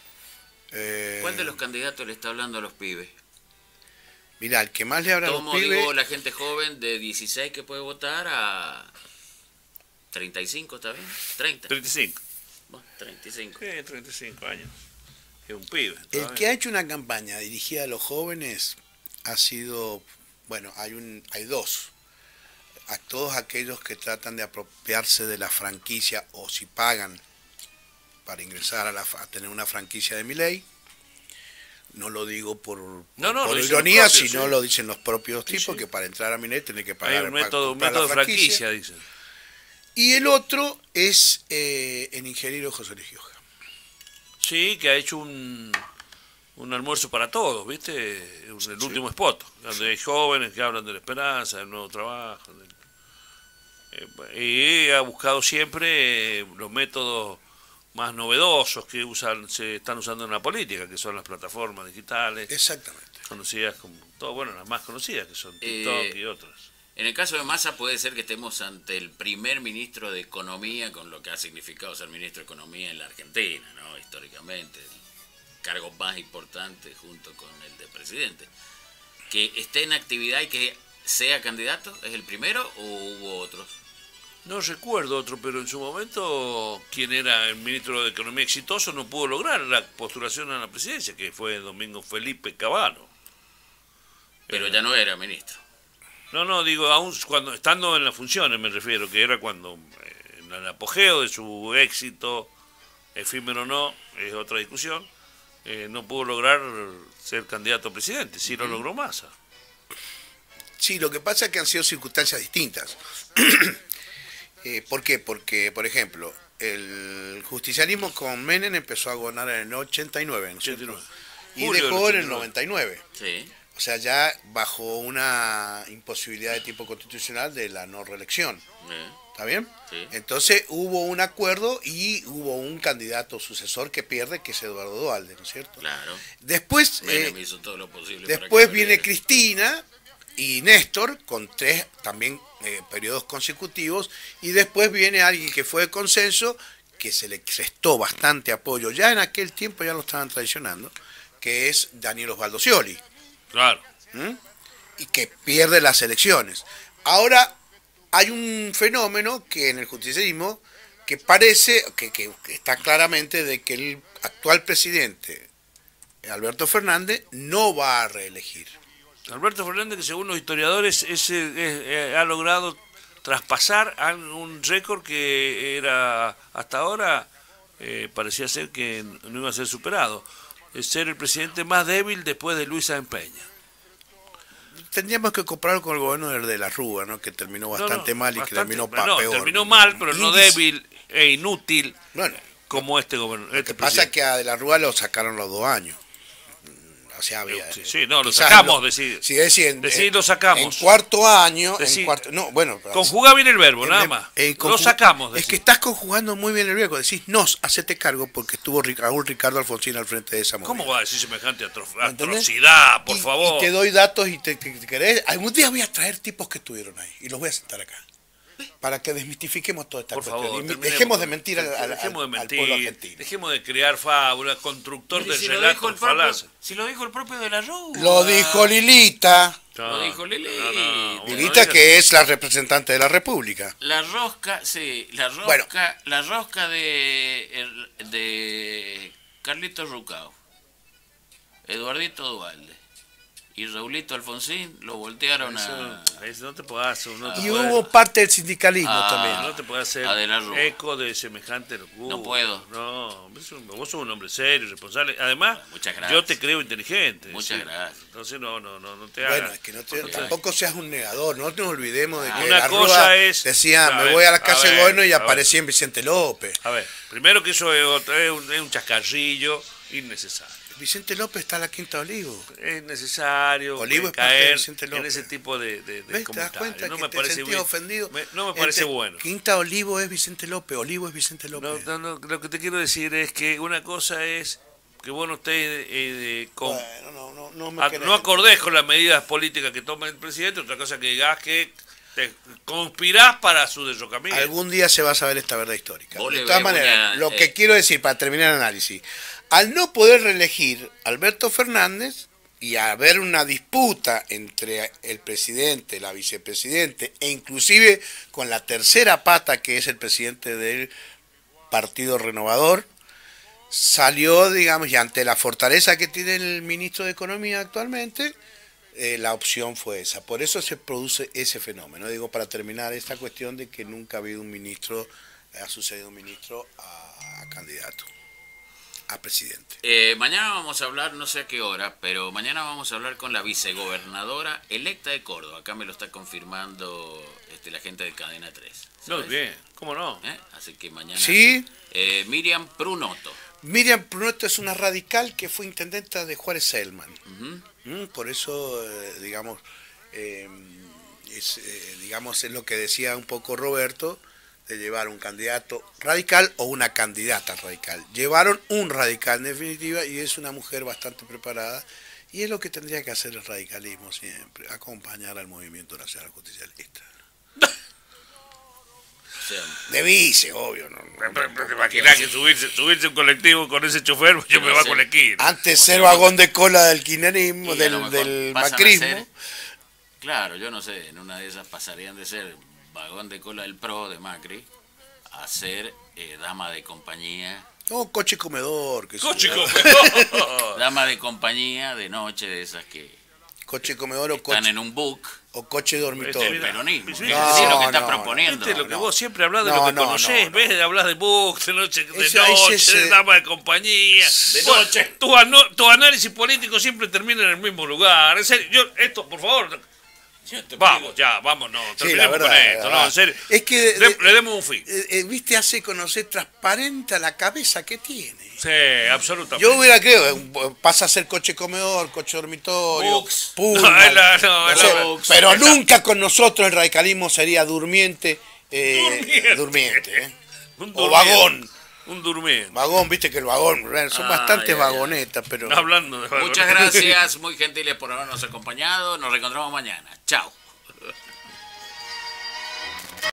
Eh, ¿Cuál de los candidatos le está hablando a los pibes? Mirá, el que más le habla a los Tomo, pibes... digo, la gente joven de dieciséis que puede votar a treinta y cinco, ¿está bien? treinta. treinta y cinco. Bueno, treinta y cinco. Sí, treinta y cinco años. Es un pibe. El todavía. que ha hecho una campaña dirigida a los jóvenes ha sido, bueno, hay un, hay dos. A todos aquellos que tratan de apropiarse de la franquicia o si pagan para ingresar a, la, a tener una franquicia de Milei. No lo digo por, no, no, por lo ironía, propios, sino sí. lo dicen los propios Sí, tipos, sí. que para entrar a Milei tienen que pagar. Hay un método, un para método de la franquicia, dicen. Y el otro es eh, el ingeniero José Luis Gioja. Sí, que ha hecho un, un almuerzo para todos, ¿viste? El Sí. último spot, donde hay jóvenes que hablan de la esperanza, del nuevo trabajo. Del, eh, y ha buscado siempre eh, los métodos más novedosos que usan se están usando en la política, que son las plataformas digitales, Exactamente. conocidas como, todo, bueno, las más conocidas, que son TikTok Eh, y otras. En el caso de Massa puede ser que estemos ante el primer ministro de Economía, con lo que ha significado ser ministro de Economía en la Argentina, ¿no? Históricamente, el cargo más importante junto con el de presidente. Que esté en actividad y que sea candidato, ¿es el primero o hubo otros? No recuerdo otro, pero en su momento quien era el ministro de Economía exitoso no pudo lograr la postulación a la presidencia, que fue Domingo Felipe Cabano. Pero Era- ya no era ministro. No, no, digo, aún cuando estando en las funciones me refiero, que era cuando, eh, en el apogeo de su éxito, efímero o no, es otra discusión, eh, no pudo lograr ser candidato a presidente, sí lo logró Massa. Sí, lo que pasa es que han sido circunstancias distintas. eh, ¿Por qué? Porque, por ejemplo, el justicialismo con Menem empezó a gobernar en el ochenta y nueve, ¿no es cierto? ochenta y nueve. Y Julio dejó del en el ochenta noventa y nueve. Sí. O sea, ya bajo una imposibilidad de tipo constitucional de la no reelección. eh, ¿Está bien? Sí. Entonces hubo un acuerdo y hubo un candidato sucesor que pierde, que es Eduardo Duhalde, ¿no es cierto? Claro. Después, Menem eh, hizo todo lo posible. para después que viene perdiera. Cristina y Néstor con tres también eh, periodos consecutivos, y después viene alguien que fue de consenso, que se le restó bastante apoyo, ya en aquel tiempo ya lo estaban traicionando, que es Daniel Osvaldo Scioli. Claro. ¿Mm? Y que pierde las elecciones. Ahora hay un fenómeno que en el justicialismo que parece, que, que, que está claramente de que el actual presidente, Alberto Fernández, no va a reelegir. Alberto Fernández, que según los historiadores es, es, es, ha logrado traspasar un récord que era hasta ahora eh, parecía ser que no iba a ser superado, es ser el presidente más débil después de Luis Sáenz Peña. Tendríamos que compararlo con el gobierno de la Rúa, ¿no? Que terminó bastante no, no, mal y bastante, que terminó pa no, peor. Terminó mal, pero no débil e inútil, bueno, como este gobierno. Lo este que pasa es que a de la Rúa lo sacaron los dos años. O sea, había, sí, sí, no, lo sacamos, lo, decir. Sí, decir, decir, lo sacamos. En cuarto año, decir, en cuarto, no, bueno. Conjuga bien el verbo, nada más. Eh, lo sacamos. Es que estás conjugando muy bien el verbo. Decís, nos, hacete cargo porque estuvo Raúl Ricardo Alfonsín al frente de esa movida. ¿Cómo va a decir semejante atrocidad, por y, favor? Y te doy datos y te, te, te querés. Algún día voy a traer tipos que estuvieron ahí y los voy a sentar acá. Para que desmitifiquemos toda esta por cuestión. Favor, dejemos de mentir al, al, dejemos de mentir, al pueblo argentino. Dejemos de crear fábulas, constructor Mire, del si relato falaz. Si lo dijo el propio de la Rúa. Lo dijo Lilita. No, lo dijo Lilita. No, no, Lilita, no, que es la representante de la República. La rosca, sí, la rosca, bueno. la rosca de, de Carlitos Rucao, Eduardito Duvalde y Raulito Alfonsín lo voltearon eso, a... Eso no te puedas hacer. No te y puedes, hubo parte del sindicalismo a, también. No te puedes hacer eco de semejante locura. No puedo. No, vos sos un hombre serio, responsable. Además, muchas gracias. Yo te creo inteligente. Muchas ¿sí? gracias. Entonces no, no, no, no te bueno, hagas. Es que no te, tampoco seas un negador, no nos olvidemos de que una la cosa Rúa es, decía, me ver, voy a la casa de gobierno y aparecía ver. en Vicente López. A ver, primero que eso es, es, un, es un chascarrillo innecesario. Vicente López está a la Quinta Olivo. Es necesario Olivo es caer López. en ese tipo de, de, de ¿Ves? comentarios. ¿Te das cuenta no que me te parece sentís bien, ofendido? Me, no me parece Entre bueno. Quinta Olivo es Vicente López, Olivo es Vicente López. No, no, no, lo que te quiero decir es que una cosa es que vos no estés eh, con, bueno, no, no, no, me a, no acordés con las medidas políticas que toma el presidente, otra cosa que digas que te conspirás para su derrocamiento. Algún día se va a saber esta verdad histórica. Vos de todas maneras, una, lo eh, que quiero decir para terminar el análisis, al no poder reelegir Alberto Fernández y haber una disputa entre el presidente, la vicepresidente e inclusive con la tercera pata que es el presidente del Partido Renovador, salió, digamos, y ante la fortaleza que tiene el ministro de Economía actualmente, eh, la opción fue esa. Por eso se produce ese fenómeno. Digo, para terminar esta cuestión de que nunca ha habido un ministro, ha sucedido un ministro a, a candidato, a presidente. Eh, mañana vamos a hablar, no sé a qué hora, pero mañana vamos a hablar con la vicegobernadora electa de Córdoba. Acá me lo está confirmando este, la gente de Cadena tres. Muy bien, ¿cómo no? ¿Eh? Así que mañana... Sí. Eh, Miriam Prunoto. Miriam Prunoto es una radical que fue intendenta de Juárez Selman. Uh-huh. Mm, por eso, eh, digamos, eh, es, eh, digamos, es lo que decía un poco Roberto, de llevar un candidato radical o una candidata radical. Llevaron un radical en definitiva y es una mujer bastante preparada y es lo que tendría que hacer el radicalismo siempre, acompañar al movimiento nacional justicialista. De vice, obvio. ¿no? ¿Te imaginas que subirse, subirse un colectivo con ese chofer? Yo, yo me va con el esquina. Antes ser vagón de cola del kirchnerismo, del, del macrismo. Ser, claro, yo no sé, en una de esas pasarían de ser vagón de cola del PRO de Macri a ser eh, dama de compañía. No, coche comedor. Que coche es, comedor. Dama de compañía de noche, de esas que... Coche comedor o están coche... en un book. O coche dormitorio. El peronismo. Sí, no, es lo que estás no, proponiendo. Este es lo que no. vos siempre hablas de No, lo que no, conocés. no, no. ¿Ves? De hablar de book, de noche, de, Ese- noche, ese- de dama de compañía. De Bueno, noche. Tu, ano- tu análisis político siempre termina en el mismo lugar. En serio, yo, esto, por favor. Vamos, ya, vamos, no. Sí, la Terminemos verdad, con esto, la no, verdad. en serio. Es que de- Le, de- le demos un fin. Eh, eh, viste, hace conocer transparente a la cabeza que tiene. Sí, absolutamente. Yo hubiera creído, pasa a ser coche comedor, coche dormitorio, Books. Pullman, No, es la- no, no es sé, la- pero esa- nunca con nosotros el radicalismo sería durmiente, eh, Durmiente. durmiente, ¿eh? Un o durmiente. vagón. Un durmiente. Vagón, viste que el vagón, son Ah, bastantes ya, ya. vagonetas, pero... Hablando de Muchas gracias, muy gentiles por habernos acompañado. Nos reencontramos mañana. Chao.